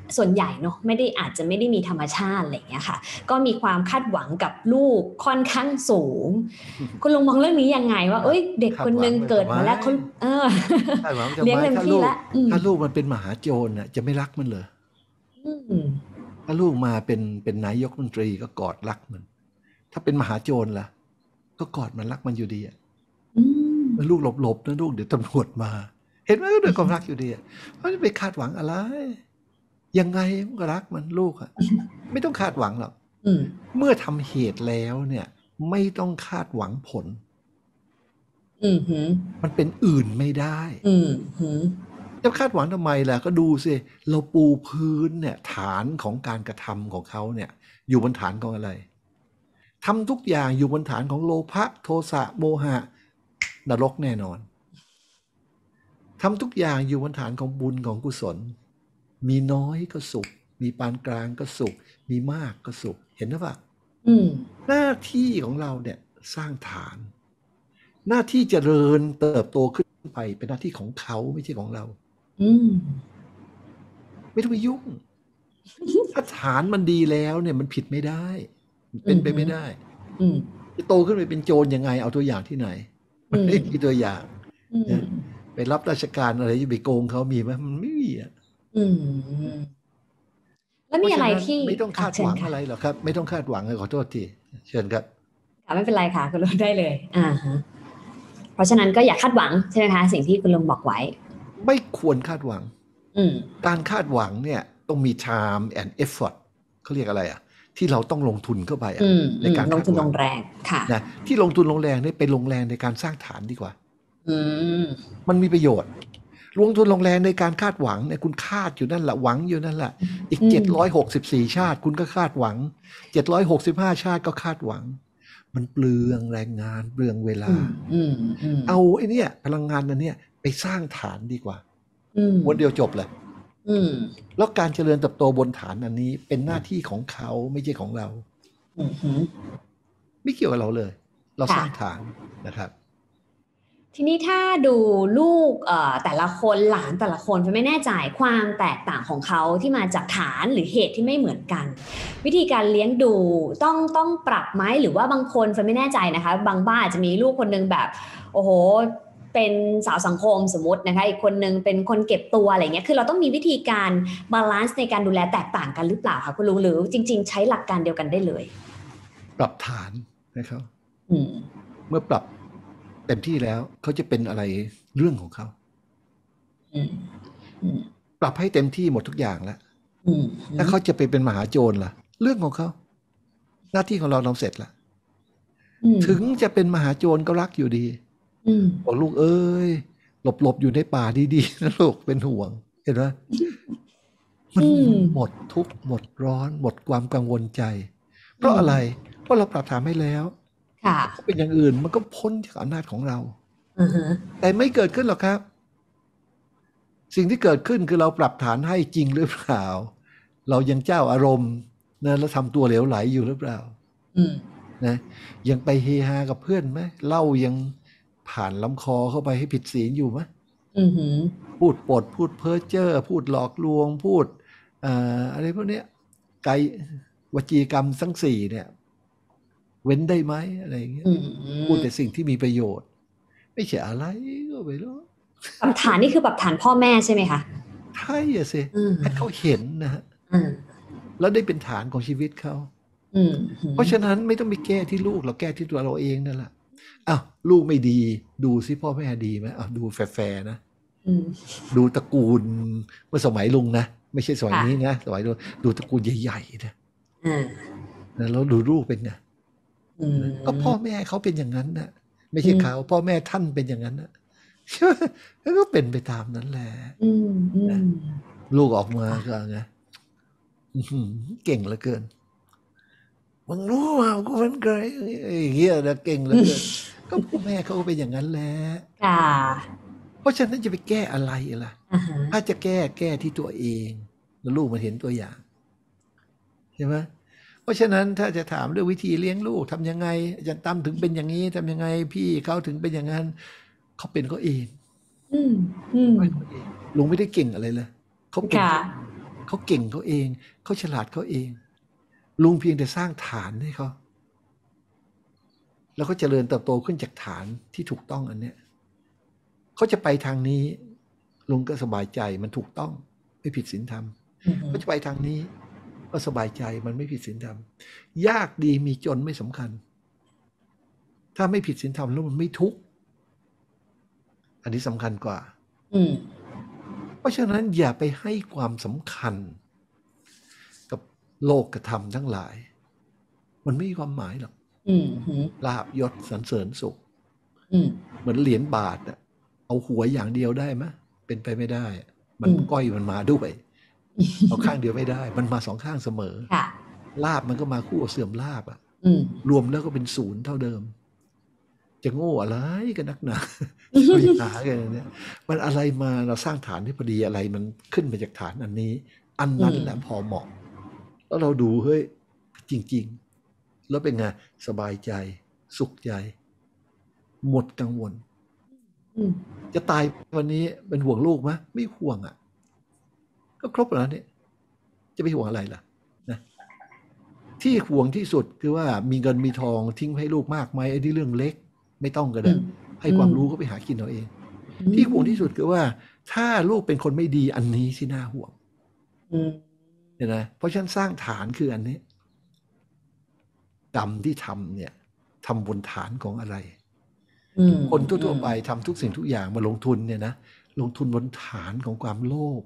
ส่วนใหญ่เนาะไม่ได้อาจจะไม่ได้มีธรรมชาติอะไรอย่างเงี้ยค่ะก็มีความคาดหวังกับลูกค่อนข้างสูงคุณลุงมองเรื่องนี้ยังไงว่าเอ้ยเด็กคนนึงเกิดมาแล้วเขาเออคาดหวังจะเลี้ยงไม่เต็มถ้าที่ลูกแล้วอืมถ้าลูกมันเป็นมหาโจรน่ะจะไม่รักมันเหรออืมถ้าลูกมาเป็นเป็นนายกรัฐมนตรีก็กอดรักมัน ถ้าเป็นมหาโจรล่ะ ก็กอดมันรักมันอยู่ดีอ่ะอืมมันลูกหลบๆนะลูกเดี๋ยวตำรวจมา เห็นไหมก็ด้วยความรักอยู่ดีอ่ะเพราะจะไปคาดหวังอะไร ยังไงมันก็รักมันลูกอ่ะ ไม่ต้องคาดหวังหรอกอืมเมื่อทำเหตุแล้วเนี่ย ไม่ต้องคาดหวังผลอืมหืมมันเป็นอื่นไม่ได้อืมหืมจะคาดหวังทำไมล่ะก็ดูสิเราปูพื้นเนี่ย ฐานของการกระทำของเขาเนี่ย อยู่บนฐานของอะไรทำทุกอย่างอยู่บนฐานของโลภะโทสะโมหะนรกแน่นอนทำทุกอย่างอยู่บนฐานของบุญของกุศล มีน้อยก็สุข มีปานกลางก็สุข มีมากก็สุข เห็นหรือเปล่าอืมหน้าที่ของเราเนี่ยสร้างฐาน หน้าที่เจริญเติบโตขึ้นไปเป็นหน้าที่ของเขาไม่ใช่ของเราอืมไม่ต้องไปยุ่ง ถ้าฐานมันดีแล้วเนี่ยมันผิดไม่ได้ เป็นไปไม่ได้อืมจะโตขึ้นไปเป็นโจรยังไงเอาตัวอย่างที่ไหน มันไม่มีตัวอย่างอืมนะไปรับราชการอะไรจะไปโกงเขามีไหมมันไม่มีอ่ะอืม แล้วมีอะไรที่ไม่ต้องคาดหวังเชิญค่ะอะไรหรอกครับ ไม่ต้องคาดหวังเลยขอโทษทีเชิญครับค่ะไม่เป็นไรค่ะคุณลุงได้เลย อ่าฮะเพราะฉะนั้นก็อย่าคาดหวังใช่ไหมคะสิ่งที่คุณลุงบอกไว้ไม่ควรคาดหวังอืมการคาดหวังเนี่ยต้องมี time and effort เขาเรียกอะไรอ่ะ ที่เราต้องลงทุนเข้าไปอ่ะอืมในการลงคาดทุนหวัลงงแรงค่ะนะที่ลงทุนลงแรงเนี่ยไปลงแรงในการสร้างฐานดีกว่าอืมมันมีประโยชน์ ลงทุนลงแรงในการคาดหวังเนี่ยคุณคาดอยู่นั่นแหละหวังอยู่นั่นแหละอีกอืมเจ็ดร้อยหกสิบสี่ชาติคุณก็คาดหวังเจ็ดร้อยหกสิบห้าชาติก็คาดหวัง มันเปลืองแรงงานเปลืองเวลาอืม อืม อืมเอาไอ้เนี่ยพลังงานนั้นเนี่ยไปสร้างฐานดีกว่าอืมวันเดียวจบเลยอืมแล้วการเจริญเติบโตบนฐานอันนี้เป็นหน้าที่ของเขาไม่ใช่ของเราอืมหืมไม่เกี่ยวกับเราเลย เราค่ะสร้างฐานนะครับทีนี้ถ้าดูลูกเอ่อแต่ละคนหลานแต่ละคนจะไม่แน่ใจความแตกต่างของเขาที่มาจากฐานหรือเหตุที่ไม่เหมือนกัน วิธีการเลี้ยงดูต้องต้องปรับไหมหรือว่าบางคนจะไม่แน่ใจนะคะ บางบ้านอาจจะมีลูกคนนึงแบบโอ้โหเป็นสาวสังคมสมมตินะคะอีกคนนึงเป็นคนเก็บตัวอะไรเงี้ยคือเราต้องมีวิธีการบาลานซ์ในการดูแลแตกต่างกันหรือเปล่าคะคุณลุงหรือจริง ๆ ใช้หลักการเดียวกันได้เลยปรับฐานนะครับอืมเมื่อปรับเต็มที่แล้วเขาจะเป็นอะไรเรื่องของเขาอืมอืมปรับให้เต็มที่หมดทุกอย่างแล้วอืมถ้าเขาจะไปเป็นมหาโจรล่ะ เรื่องของเขา หน้าที่ของเราเราเสร็จแล้วอืมถึงจะเป็นมหาโจรก็รักอยู่ดีอืมบอกลูกเอ้ยหลบหลบอยู่ในป่าดีๆนะลูกเป็นห่วง เห็นไหมมันอืมหมดทุกข์หมดร้อน หมดความกังวลใจ เพราะอะไร เพราะเราปรับฐานให้แล้วค่ะเป็นอย่างอื่นมันก็พ้นจากอำนาจของเราอือฮะแต่ไม่เกิดขึ้นหรอกครับ สิ่งที่เกิดขึ้นคือเราปรับฐานให้จริงหรือเปล่า เรายังเจ้าอารมณ์นะแล้วทำตัวเหลวไหลอยู่หรือเปล่าอืมนะยังไปเฮฮากับเพื่อนไหมเหล้ายังผ่านลำคอเข้าไปให้ผิดศีลอยู่ไหมอือหือพูดปดพูดเพ้อเจ้อพูดหลอกลวงพูดเอ่ออะไรพวกเนี้ยไกลวจีกรรมทั้งสี่เนี่ย เว้นได้ไหมอะไรอย่างเงี้ยอืมพูดแต่สิ่งที่มีประโยชน์ ไม่ใช่อะไรก็ไม่รู้ปรับฐานนี่คือปรับฐานพ่อแม่ใช่ไหมคะใช่อะสิอืมให้เขาเห็นนะฮะอืมแล้วได้เป็นฐานของชีวิตเขาอืมเพราะฉะนั้นไม่ต้องไปแก้ที่ลูกเราแก้ที่ตัวเราเองนั่นแหละอ้าวลูกไม่ดีดูซิพ่อแม่ดีไหมอ้าวดูแฟร์ๆนะอืมดูตระกูลเมื่อสมัยลุงนะไม่ใช่สมัยค่ะนี้นะสมัยลุงดูตระกูลใหญ่ๆนะอ่านะแล้วดูลูกเป็นไงอืมก็พ่อแม่เขาเป็นอย่างนั้นนะไม่ใช่อืมเขาพ่อแม่ท่านเป็นอย่างนั้นนะแล้วก็เป็นไปตามนั้นแหละอืมอืมลูกออกมาก็ไงอื้อหือเก่งเหลือเกินมึงรู้ว่ากูเป็นใครอย่างเงี้ยนะเก่งเหลือเกินก็พ่อแม่เขาก็เป็นอย่างนั้นแหละค่ะเพราะฉะนั้นจะไปแก้อะไรล่ะอ่าฮะถ้าจะแก้แก้ที่ตัวเองแล้วลูกมันเห็นตัวอย่างใช่ไหมเพราะฉะนั้นถ้าจะถามเรื่องวิธีเลี้ยงลูกทำยังไงอาจารย์ตั้มถึงเป็นอย่างนี้ทำยังไง พี่เขาถึงเป็นอย่างนั้นเขาเป็นเขาเองอืมอืมไม่เขาเองลุงไม่ได้เก่งอะไรเลยเขาเป็นค่ะเขาเก่งเขาเองเขาฉลาดเขาเองลุงเพียงแต่สร้างฐานให้เขาแล้วเขาเจริญเติบโตขึ้นจากฐานที่ถูกต้องอันเนี้ยเขาจะไปทางนี้ลุงก็สบายใจมันถูกต้องไม่ผิดศีลธรรมเขาจะไปทางนี้ก็สบายใจมันไม่ผิดศีลธรรมยากดีมีจนไม่สำคัญถ้าไม่ผิดศีลธรรมแล้วมันไม่ทุกข์อันนี้สำคัญกว่าเพราะฉะนั้นอย่าไปให้ความสำคัญกับโลกธรรมทั้งหลายมันไม่มีความหมายหรอกลาภยศสรรเสริญสุขเหมือนเหรียญบาทอะเอาหัวอย่างเดียวได้ไหมเป็นไปไม่ได้มันก้อยมันมาด้วยเอาข้างเดียวไม่ได้มันมาสองข้างเสมอลาภมันก็มาคู่กับเสื่อมลาภอะรวมแล้วก็เป็นศูนย์เท่าเดิมจะโง่อะไรกันนักหนาไปหากันเนี่ยมันอะไรมาเราสร้างฐานที่พอดีอะไรมันขึ้นมาจากฐานอันนี้อันนั้นแหละพอเหมาะแล้วเราดูเฮ้ยจริงๆแล้วเป็นไงสบายใจสุขใจหมดกังวลจะตายวันนี้เป็นห่วงลูกไหมไม่ห่วงอ่ะก็ครบแล้วเนี่ยจะไปห่วงอะไรล่ะนะที่ห่วงที่สุดคือว่ามีเงินมีทองทิ้งให้ลูกมากไหมไอ้ที่เรื่องเล็กไม่ต้องก็ได้ให้ความรู้ก็ไปหากินเอาเองที่ห่วงที่สุดคือว่าถ้าลูกเป็นคนไม่ดีอันนี้สิน่าห่วงเห็นไหมเพราะฉะนั้นสร้างฐานคืออันนี้กรรมที่ทำเนี่ยทำบนฐานของอะไรคนทั่วๆไปทำทุกสิ่งทุกอย่างมาลงทุนเนี่ยนะลงทุนบนฐานของความโลภ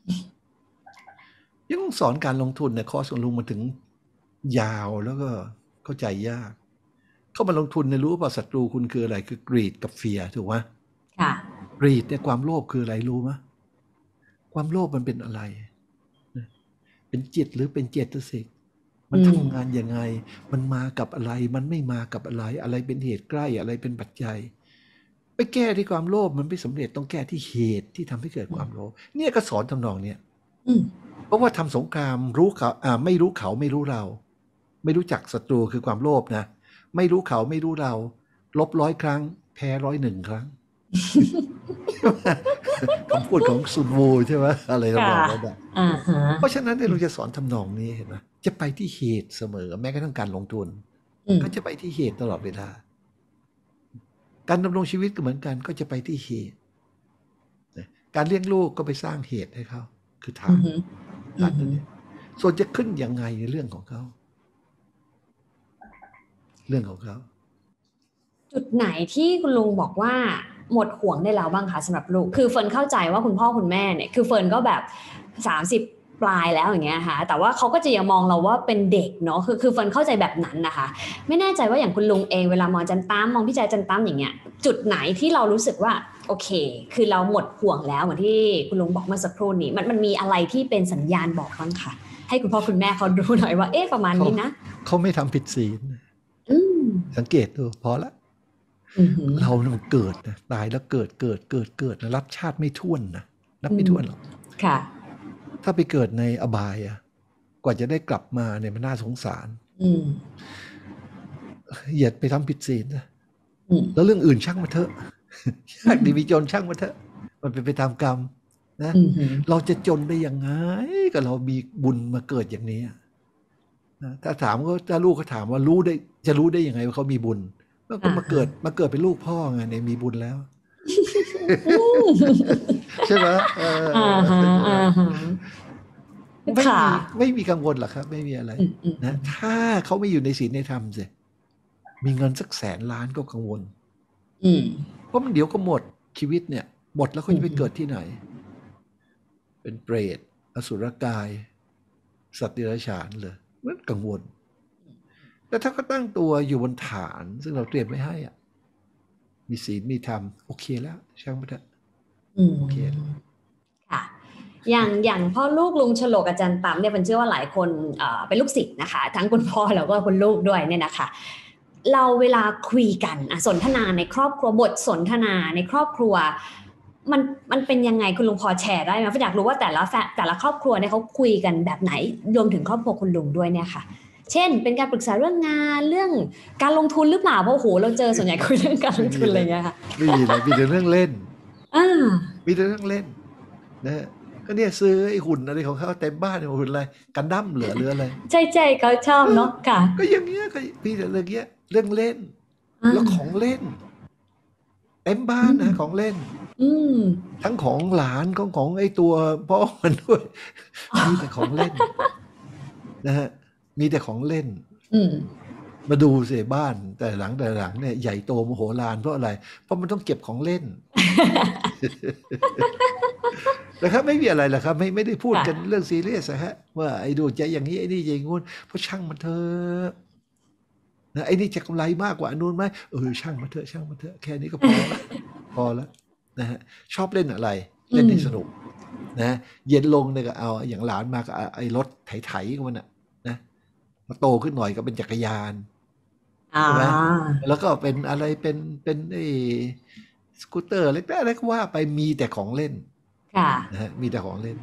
ยังสอนการลงทุนเนี่ยคอร์สของลุงมาถึงยาวแล้วก็เข้าใจยากเข้ามาลงทุนในรู้ป่ะศัตรูคุณคืออะไรคือกรีดกับเฟียร์ถูกไหมค่ะกรีดเนี่ยความโลภคืออะไรรู้ไหมความโลภมันเป็นอะไรเป็นจิตหรือเป็นเจตสิกมันทำงานยังไงมันมากับอะไรมันไม่มากับอะไรอะไรเป็นเหตุใกล้อะไรเป็นปัจจัยไปแก้ที่ความโลภมันไม่สำเร็จต้องแก้ที่เหตุที่ทำให้เกิดความโลภเนี่ยก็สอนทำนองเนี่ยเพราะว่าทำสงครามรู้เขาอ่าไม่รู้เขาไม่รู้เราไม่รู้จักศัตรูคือความโลภนะไม่รู้เขาไม่รู้เราลบร้อยครั้งแพ้ร้อยหนึ่งครั้งคำพูดของซุนวูใช่ไหมอะไรทำนองนั้นเพราะฉะนั้นเราจะสอนทำนองนี้เห็นไหมจะไปที่เหตุเสมอแม้กระทั่งการลงทุนก็จะไปที่เหตุตลอดเวลาการดำรงชีวิตก็เหมือนกันก็จะไปที่เหตุการเลี้ยงลูกก็ไปสร้างเหตุให้เขาคือฐานฐานนี้ส่วนจะขึ้นยังไงในเรื่องของเขาเรื่องของเขาจุดไหนที่คุณลุงบอกว่าหมดห่วงได้แล้วบ้างคะสำหรับลูกคือเฟิร์นเข้าใจว่าคุณพ่อคุณแม่เนี่ยคือเฟิร์นก็แบบสามสิบปลายแล้วอย่างเงี้ยค่ะแต่ว่าเขาก็จะยังมองเราว่าเป็นเด็กเนาะคือคือเฟิร์นเข้าใจแบบนั้นนะคะไม่แน่ใจว่าอย่างคุณลุงเองเวลามองจันตั้มมองพี่ใจจันตั้มอย่างเงี้ยจุดไหนที่เรารู้สึกว่าโอเคคือเราหมดห่วงแล้วเหมือนที่คุณลุงบอกเมื่อสักครู่นี้มันมันมีอะไรที่เป็นสัญญาณบอกบ้างคะให้คุณพ่อคุณแม่เขาดูหน่อยว่าเอ๊ะประมาณนี้นะเขาไม่ทำผิดศีลสังเกตดูพอละเราเนี่ยเกิดนะตายแล้วเกิดเกิดเกิดเกิดนะรับชาติไม่ถ้วนนะนับไม่ถ้วนหรอกค่ะถ้าไปเกิดในอบายอะกว่าจะได้กลับมาเนี่ยมันน่าสงสารอย่าไปทำผิดศีลนะแล้วเรื่องอื่นช่างมาเถอะยากดีมีจนช่างมาเถอะมันเป็นไปตามกรรมนะเราจะจนได้ยังไงก็เรามีบุญมาเกิดอย่างนี้นะถ้าถามก็ถ้าลูกเขาถามว่ารู้ได้จะรู้ได้ยังไงว่าเขามีบุญก็มาเกิดมาเกิดเป็นลูกพ่อไงเนี่ยมีบุญแล้วใช่ไหมไม่มีไม่มีกังวลหรอกครับไม่มีอะไรนะถ้าเขาไม่อยู่ในศีลในธรรมสิมีเงินสักแสนล้านก็กังวลเพราะมันเดี๋ยวก็หมดชีวิตเนี่ยหมดแล้วเขาจะไปเกิดที่ไหนเป็นเปรตอสุรกายสัตว์เดรัจฉานเลยมันกังวลแต่ถ้าเขาตั้งตัวอยู่บนฐานซึ่งเราเตรียมไว้ให้อ่ะมีศีลมีธรรมโอเคแล้วช่างมันเถอะโอเคค่ะอย่างอย่างพ่อลูกลุงฉลกอาจารย์ตั้มเนี่ยเป็นเชื่อว่าหลายคนเอ่อเป็นลูกศิษย์นะคะทั้งคุณพ่อแล้วก็คุณลูกด้วยเนี่ยนะคะเราเวลาคุยกันสนทนาในครอบครัวบทสนทนาในครอบครัวมันมันเป็นยังไงคุณลุงพอแชร์ได้ไหมอยากรู้ว่าแต่ละแต่ละครอบครัวเนี่ยเขาคุยกันแบบไหนรวมถึงครอบครัวคุณลุงด้วยเนี่ยค่ะเช่นเป็นการปรึกษาเรื่องงานเรื่องการลงทุนหรือเปล่าเพราะโหเราเจอส่วนใหญ่คุยเรื่องการลงทุนอะไรเงี้ยค่ะไม่มีเลยมีแต่เรื่องเล่นอ่ามีแต่เรื่องเล่นนะก็เนี่ยซื้อไอ้หุ่นอะไรของเขาเต็มบ้านหุ่นอะไรกันดั้มเหลือหรืออะไรใช่ใช่เขาชอบเนาะค่ะก็อย่างเงี้ยก็พี่แต่เรื่องเงี้ยเรื่องเล่นแล้วของเล่นเต็มบ้านนะของเล่นทั้งของหลานของของไอ้ตัวพ่อมันด้วยมีแต่ของเล่นนะฮะมีแต่ของเล่นมาดูสิบ้านแต่หลังแต่หลังเนี่ยใหญ่โตมโหฬารเพราะอะไรเพราะมันต้องเก็บของเล่นนะครับไม่มีอะไรหรอกครับไม่ไม่ได้พูดกันเรื่องซีเรียสนะฮะว่าไอ้ดูใจอย่างนี้ไอ้นี่อย่างงู้นเพราะช่างมันเถอะนะไอ้นี่จะกำไรมากกว่าอันนู้นไหมเออช่างมันเถอะช่างมันเถอะแค่นี้ก็พอแล้วพอแล้วนะฮะชอบเล่นอะไรเล่นให้สนุกนะเย็นลงเนี่ยก็เอาอย่างหลานมาก็ไอ้รถไถๆของมันนะนะมาโตขึ้นหน่อยก็เป็นจักรยานใช่ไหมแล้วก็เป็นอะไรเป็นเป็นไอ้สกูตเตอร์เล็กๆอะไรก็ว่าไปมีแต่ของเล่นนะฮะมีแต่ของเล่น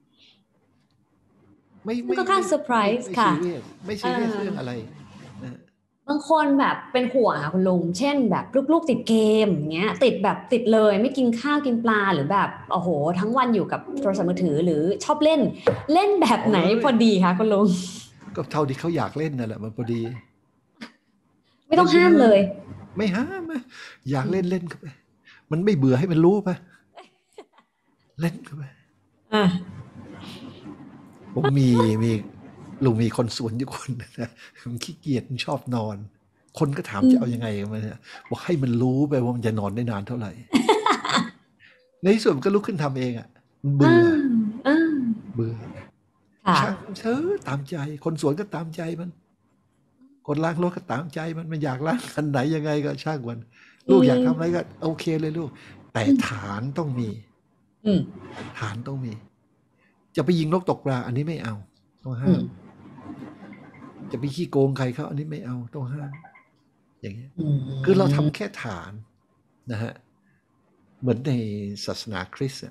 ไม่ไม่ก็ค่อนเซอร์ไพรส์ค่ะไม่ซีเรียสเรื่องอะไรนะบางคนแบบเป็นห่วงค่ะคุณลุงเช่นแบบลูกๆติดเกมอย่างเงี้ยติดแบบติดเลยไม่กินข้าวกินปลาหรือแบบโอ้โหทั้งวันอยู่กับโทรศัพท์มือถือหรือชอบเล่นเล่นแบบไหนพอดีคะคุณลุงก็เท่าที่เขาอยากเล่นนั่นแหละมันพอดีไม่ต้องห้ามเลยไม่ห้ามนะอยากเล่นเล่นเข้าไปมันไม่เบื่อให้มันรู้ป่ะเล่นเข้าไปผมมีมีลุงมีคนสวนอยู่คนนะมันขี้เกียจมันชอบนอนคนก็ถามจะเอายังไงมันเนี่ยบอกให้มันรู้ไปว่ามันจะนอนได้นานเท่าไหร่ในที่สุดมันก็ลุกขึ้นทำเองอ่ะมันเบื่อเบื่อช่างเธอตามใจคนสวนก็ตามใจมันคนล้างรถก็ตามใจมันมันอยากล้างคันไหนยังไงก็ช่างมันลูกอยากทำอะไรก็โอเคเลยลูกแต่ฐานต้องมีฐานต้องมีจะไปยิงนกตกปลาอันนี้ไม่เอาต้องห้ามจะไปขี้โกงใครเขาอันนี้ไม่เอาต้องห้ามอย่างเงี้ยคือเราทำแค่ฐานนะฮะเหมือนในศาสนาคริสต์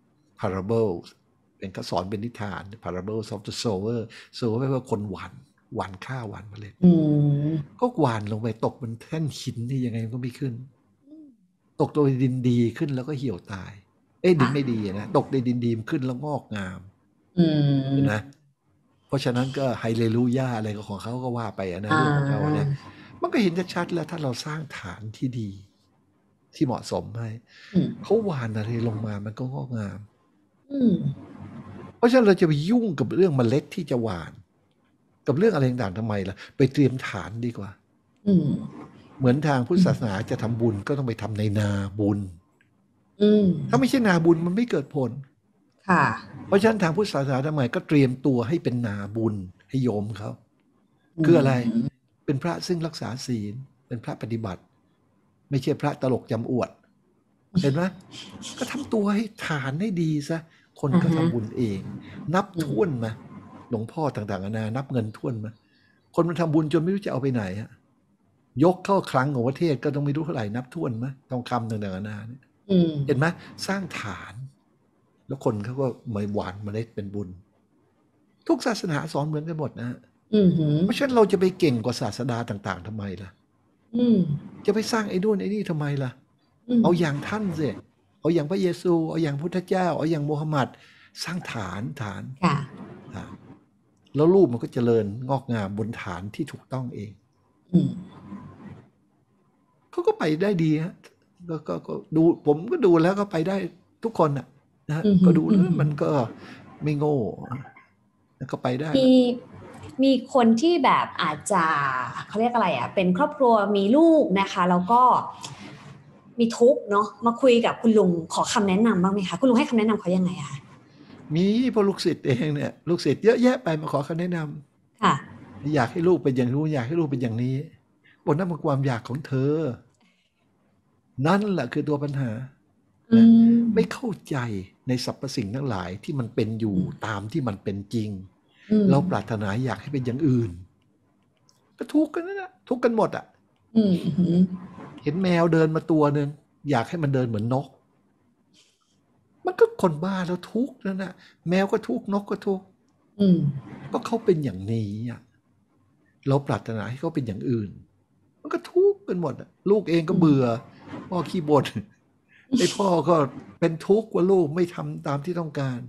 parables เป็นก็สอนเป็นนิทาน parables of the sower sower แปลว่าคนหว่านหว่านข้าวหว่านเมล็ดก็หว่านลงไปตกบนแท่นหินนี่ยังไงก็ไม่ขึ้นตกโดยดินดีขึ้นแล้วก็เหี่ยวตายเอ้ดินไม่ดีนะตกในดินดีมขึ้นแล้วงอกงามนะเพราะฉะนั้นก็ไฮเลลูยาอะไรของเขาก็ว่าไปนะเรื่องของเขาเนี่ยมันก็เห็นชัดๆแล้วถ้าเราสร้างฐานที่ดีที่เหมาะสมให้เขาหว่านอะไรลงมามันก็งอกงามเพราะฉะนั้นเราจะไปยุ่งกับเรื่องเมล็ดที่จะหว่านกับเรื่องอะไรต่างๆทำไมล่ะไปเตรียมฐานดีกว่าเหมือนทางพุทธศาสนาจะทำบุญก็ต้องไปทำในนาบุญถ้าไม่ใช่นาบุญมันไม่เกิดผลค่ะเพราะฉะนั้นทางพุทธศาสนาทำไมก็เตรียมตัวให้เป็นนาบุญให้โยมเขาคืออะไรเป็นพระซึ่งรักษาศีลเป็นพระปฏิบัติไม่ใช่พระตลกจำอวดเห็นไหมก็ทำตัวให้ฐานให้ดีซะคนก็ทำบุญเองนับถ้วนมาหลวงพ่อต่างๆนานานับเงินถ้วนมาคนมันทำบุญจนไม่รู้จะเอาไปไหนฮะยกเข้าคลังของประเทศก็ต้องไม่รู้เท่าไหร่นับถ้วนมั้ยทองคำต่างๆนานาเนี่ยเห็นไหมสร้างฐานแล้วคนเขาก็ไม่หวานเมล็ดเป็นบุญทุกศาสนาสอนเหมือนกันหมดนะฮะเพราะฉะนั้นเราจะไปเก่งกว่าศาสดาต่างๆทำไมล่ะจะไปสร้างไอ้นู่นไอ้นี่ทำไมล่ะเอาอย่างท่านสิเอาอย่างพระเยซูเอาอย่างพุทธเจ้าเอาอย่างโมฮัมหมัดสร้างฐานฐานแล้วรูปมันก็เจริญงอกงามบนฐานที่ถูกต้องเองเขาก็ไปได้ดีฮะก็ก็ดูผมก็ดูแล้วก็ไปได้ทุกคนน่ะนะก็ดูแล้วมันก็ไม่โง่แล้วก็ไปได้มีมีคนที่แบบอาจจะเขาเรียกอะไรอ่ะเป็นครอบครัวมีลูกนะคะแล้วก็มีทุกข์เนาะมาคุยกับคุณลุงขอคำแนะนำบ้างไหมคะคุณลุงให้คำแนะนำเขายังไงคะมีพอลูกศิษย์เองเนี่ยลูกศิษย์เยอะแยะไปมาขอคำแนะนำค่ะอยากให้ลูกเป็นอย่างนู้นอยากให้ลูกเป็นอย่างนี้บนนั้นเป็นความอยากของเธอนั่นแหละคือตัวปัญหาไม่เข้าใจในสรรพสิ่งทั้งหลายที่มันเป็นอยู่ตามที่มันเป็นจริงเราปรารถนาอยากให้เป็นอย่างอื่นก็ทุกข์กันนะทุกข์กันหมดอ่ะเห็นแมวเดินมาตัวนึงอยากให้มันเดินเหมือนนกมันก็คนบ้าแล้วทุกข์นั่นน่ะแมวก็ทุกข์นกก็ทุกข์ก็เขาเป็นอย่างนี้อ่ะเราปรารถนาให้เขาเป็นอย่างอื่นมันก็ทุกข์กันหมดอ่ะลูกเองก็เบื่อพ่อขี้บ่นไอ้พ่อก็เป็นทุกข์ว่าลูกไม่ทำตามที่ต้องการ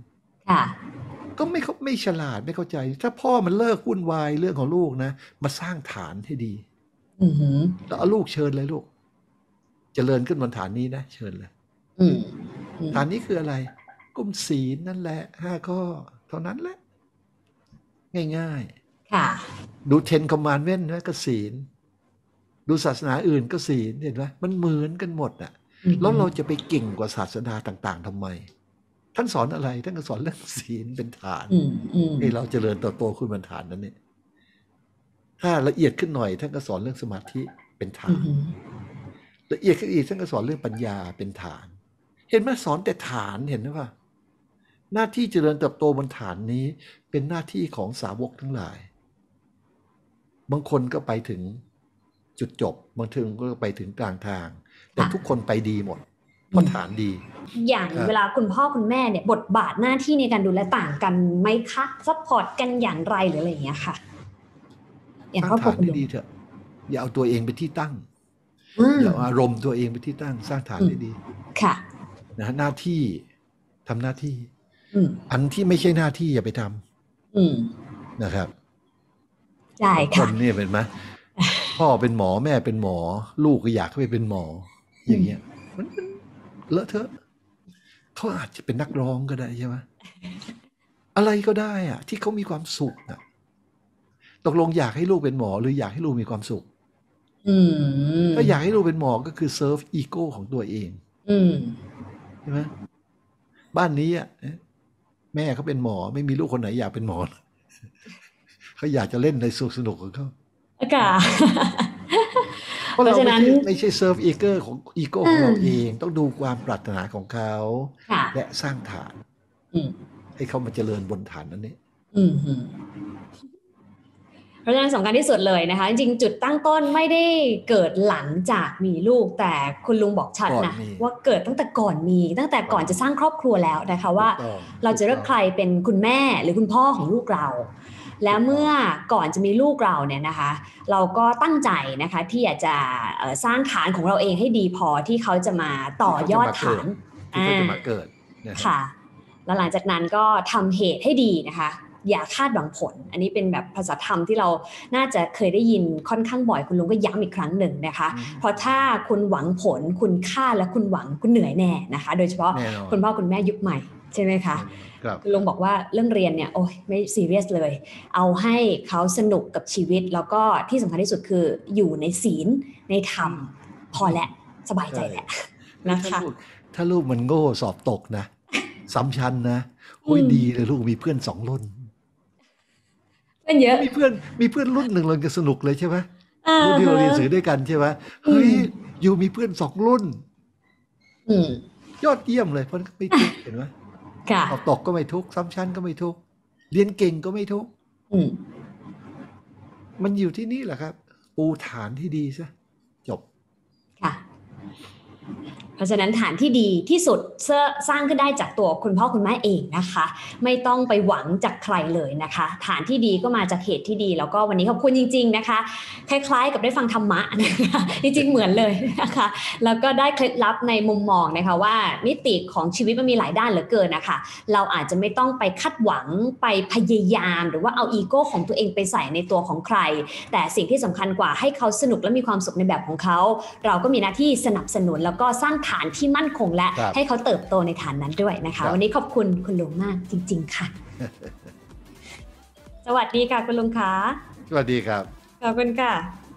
ค่ะก็ไม่เขาไม่ฉลาดไม่เข้าใจ ถ้าพ่อมันเลิกวุ่นวายเรื่องของลูกนะมาสร้างฐานให้ดีอือหือแล้วเอาลูกเชิญเลยลูกเจริญขึ้นบนฐานนี้นะเชิญเลยอืมอืมฐานนี้คืออะไรกุมศีลนั่นแหละห้าข้อเท่านั้นแหละง่ายค่ะๆ ดูเทนคอมมานด์เมนต์นะก็ศีลดูศาสนาอื่นก็ศีลเห็นไหมมันเหมือนกันหมดอ่ะอือหือแล้วเราจะไปเก่งกว่าศาสนาต่าง ๆทำไม ท่านสอนอะไรท่านก็สอนเรื่องศีลเป็นฐานอืมอืมให้เราเจริญเติบโตขึ้นบนฐานนั้นเนี่ยถ้าละเอียดขึ้นหน่อยท่านก็สอนเรื่องสมาธิเป็นฐาอือน หือละเอียดขึ้นอีกท่านก็สอนเรื่องปัญญาเป็นฐาน เห็นไหมสอนแต่ฐานเห็นไหมว่าหน้าที่เจริญเติบโตบนฐานนี้เป็นหน้าที่ของสาวกทั้งหลาย บางคนก็ไปถึงจุดจบบางทีก็ไปถึงกลางทาง แต่ทุกคนไปดีหมดเพราะฐานดีอย่างครับเวลาคุณพ่อคุณแม่เนี่ยบทบาทหน้าที่ในการดูแลต่างกันไหมคะซัพพอร์ตกันอย่างไรหรืออะไรอย่างเงี้ยค่ะ อย่างสร้าครง อบครัวฐานคุณให้ลุงดีเถอะอย่าเอาตัวเองเป็นที่ตั้งอืมอย่าเอาอารมณ์ตัวเองเป็นที่ตั้งสร้างฐานอืมให้ดีค่ะนะหน้าที่ทำหน้าที่อืมอันที่ไม่ใช่หน้าที่อย่าไปทำอืมนะครับใช่บางคค่ะนเนี่ยเป็นไหมพ่อเป็นหมอแม่เป็นหมอ ลูกก็อยากให้ไปเป็นหมอ อย่างเงี้ยมันมันเลอะเทอะเขาอาจจะเป็นนักร้องก็ได้ใช่ไหมอะไรก็ได้อะที่เขามีความสุขอะตกลงอยากให้ลูกเป็นหมอหรืออยากให้ลูกมีความสุขอืมถ้าอยากให้ลูกเป็นหมอก็คือเซิร์ฟอีโก้ของตัวเองอืมใช่ไหมบ้านนี้อ่ะแม่เขาเป็นหมอไม่มีลูกคนไหนอยากเป็นหมอ เขาอยากจะเล่นในสนุกสนุกของเขาค่ะเพราะเพเราราะฉะไม่นั้นใช่ไม่ใช่เซิร์ฟอีโก้ของอีโก้ของเราเอง ต้องดูความปรารถนาของเขาค่ะและสร้างฐานอืมให้เขามาเจริญบนฐานนั้นนี้อืมอืมเพราะฉะนั้นสำคัญที่สุดเลยนะคะ จริงๆจุดตั้งต้นไม่ได้เกิดหลังจากมีลูก แต่คุณลุงบอกชัดก่อนนะมีว่าเกิดตั้งแต่ก่อนมี ตั้งแต่ก่อนจะสร้างครอบครัวแล้วนะคะว่าถูกต้องเราจะเลือกถูกใครเป็นคุณแม่หรือคุณพ่อของลูกเรา และเมื่อก่อนจะมีลูกเราเนี่ยนะคะ เราก็ตั้งใจนะคะที่อยากจะเอ่อสร้างฐานของเราเองให้ดีพอที่เขาจะมาต่อยอดฐานที่เขาจะมาเกิดนะฮะค่ะ แล้วหลังจากนั้นก็ทำเหตุให้ดีนะคะ อย่าคาดหวังผล อันนี้เป็นแบบภาษาธรรมที่เราน่าจะเคยได้ยินค่อนข้างบ่อยคุณลุงก็ย้ำอีกครั้งหนึ่งนะคะอืมเพราะถ้าคุณหวังผลคุณคาดและคุณหวังคุณเหนื่อยแน่นะคะ โดยเฉพาะแน่นอนคุณพ่อคุณแม่ยุคใหม่ใช่ไหมคะครับคุณลุงบอกว่าเรื่องเรียนเนี่ยโอ้ยไม่ซีเรียสเลย เอาให้เขาสนุกกับชีวิต แล้วก็ที่สำคัญที่สุดคืออยู่ในศีลในธรรมพอและสบายใจแหละ นะคะถ้าลูกถ้าลูกมันโง่สอบตกนะซ้ำชั้นนะโอ้ยอืมดีเลยลูกมีเพื่อนสองรุ่นเป็นเยอะมีเพื่อนมีเพื่อนรุ่นหนึ่งเราจะสนุกเลยใช่ไหมอ่ารุ่นที่เราเรียนหนังสืฮะอด้วยกันใช่ไหมเฮ้ยอืมอยู่มีเพื่อนสองรุ่นอืมยอดเยี่ยมเลยเพราะไม่ทุกข์เห็นไหมค่ะสอบตกก็ไม่ทุกข์ซ้ำชั้นก็ไม่ทุกข์เรียนเก่งก็ไม่ทุกข์อืมมันอยู่ที่นี่แหละครับ ปูฐานที่ดีซะจบค่ะ เพราะฉะนั้นฐานที่ดีที่สุดสร้างขึ้นได้จากตัวคุณพ่อคุณแม่เองนะคะ ไม่ต้องไปหวังจากใครเลยนะคะ ฐานที่ดีก็มาจากเหตุที่ดี แล้วก็วันนี้ขอบคุณจริง ๆนะคะ คล้ายๆกับได้ฟังธรรมะนะคะจริงๆเหมือนเลยนะคะ แล้วก็ได้เคล็ดลับในมุมมองนะคะว่ามิติของชีวิตมันมีหลายด้านเหลือเกินนะคะ เราอาจจะไม่ต้องไปคาดหวังไปพยายาม หรือว่าเอาอีโก้ของตัวเองไปใส่ในตัวของใคร แต่สิ่งที่สำคัญกว่าให้เขาสนุกและมีความสุขในแบบของเขา เราก็มีหน้าที่สนับสนุนแล้วก็สร้างฐานที่มั่นคงและครับให้เขาเติบโตในฐานนั้นด้วยนะครัคะบวันนี้ขอบคุณคุณลุงมากจริง ๆ ค่ะ สวัสดีค่ะคุณลุงคะสวัสดีครับขอบคุณค่ะ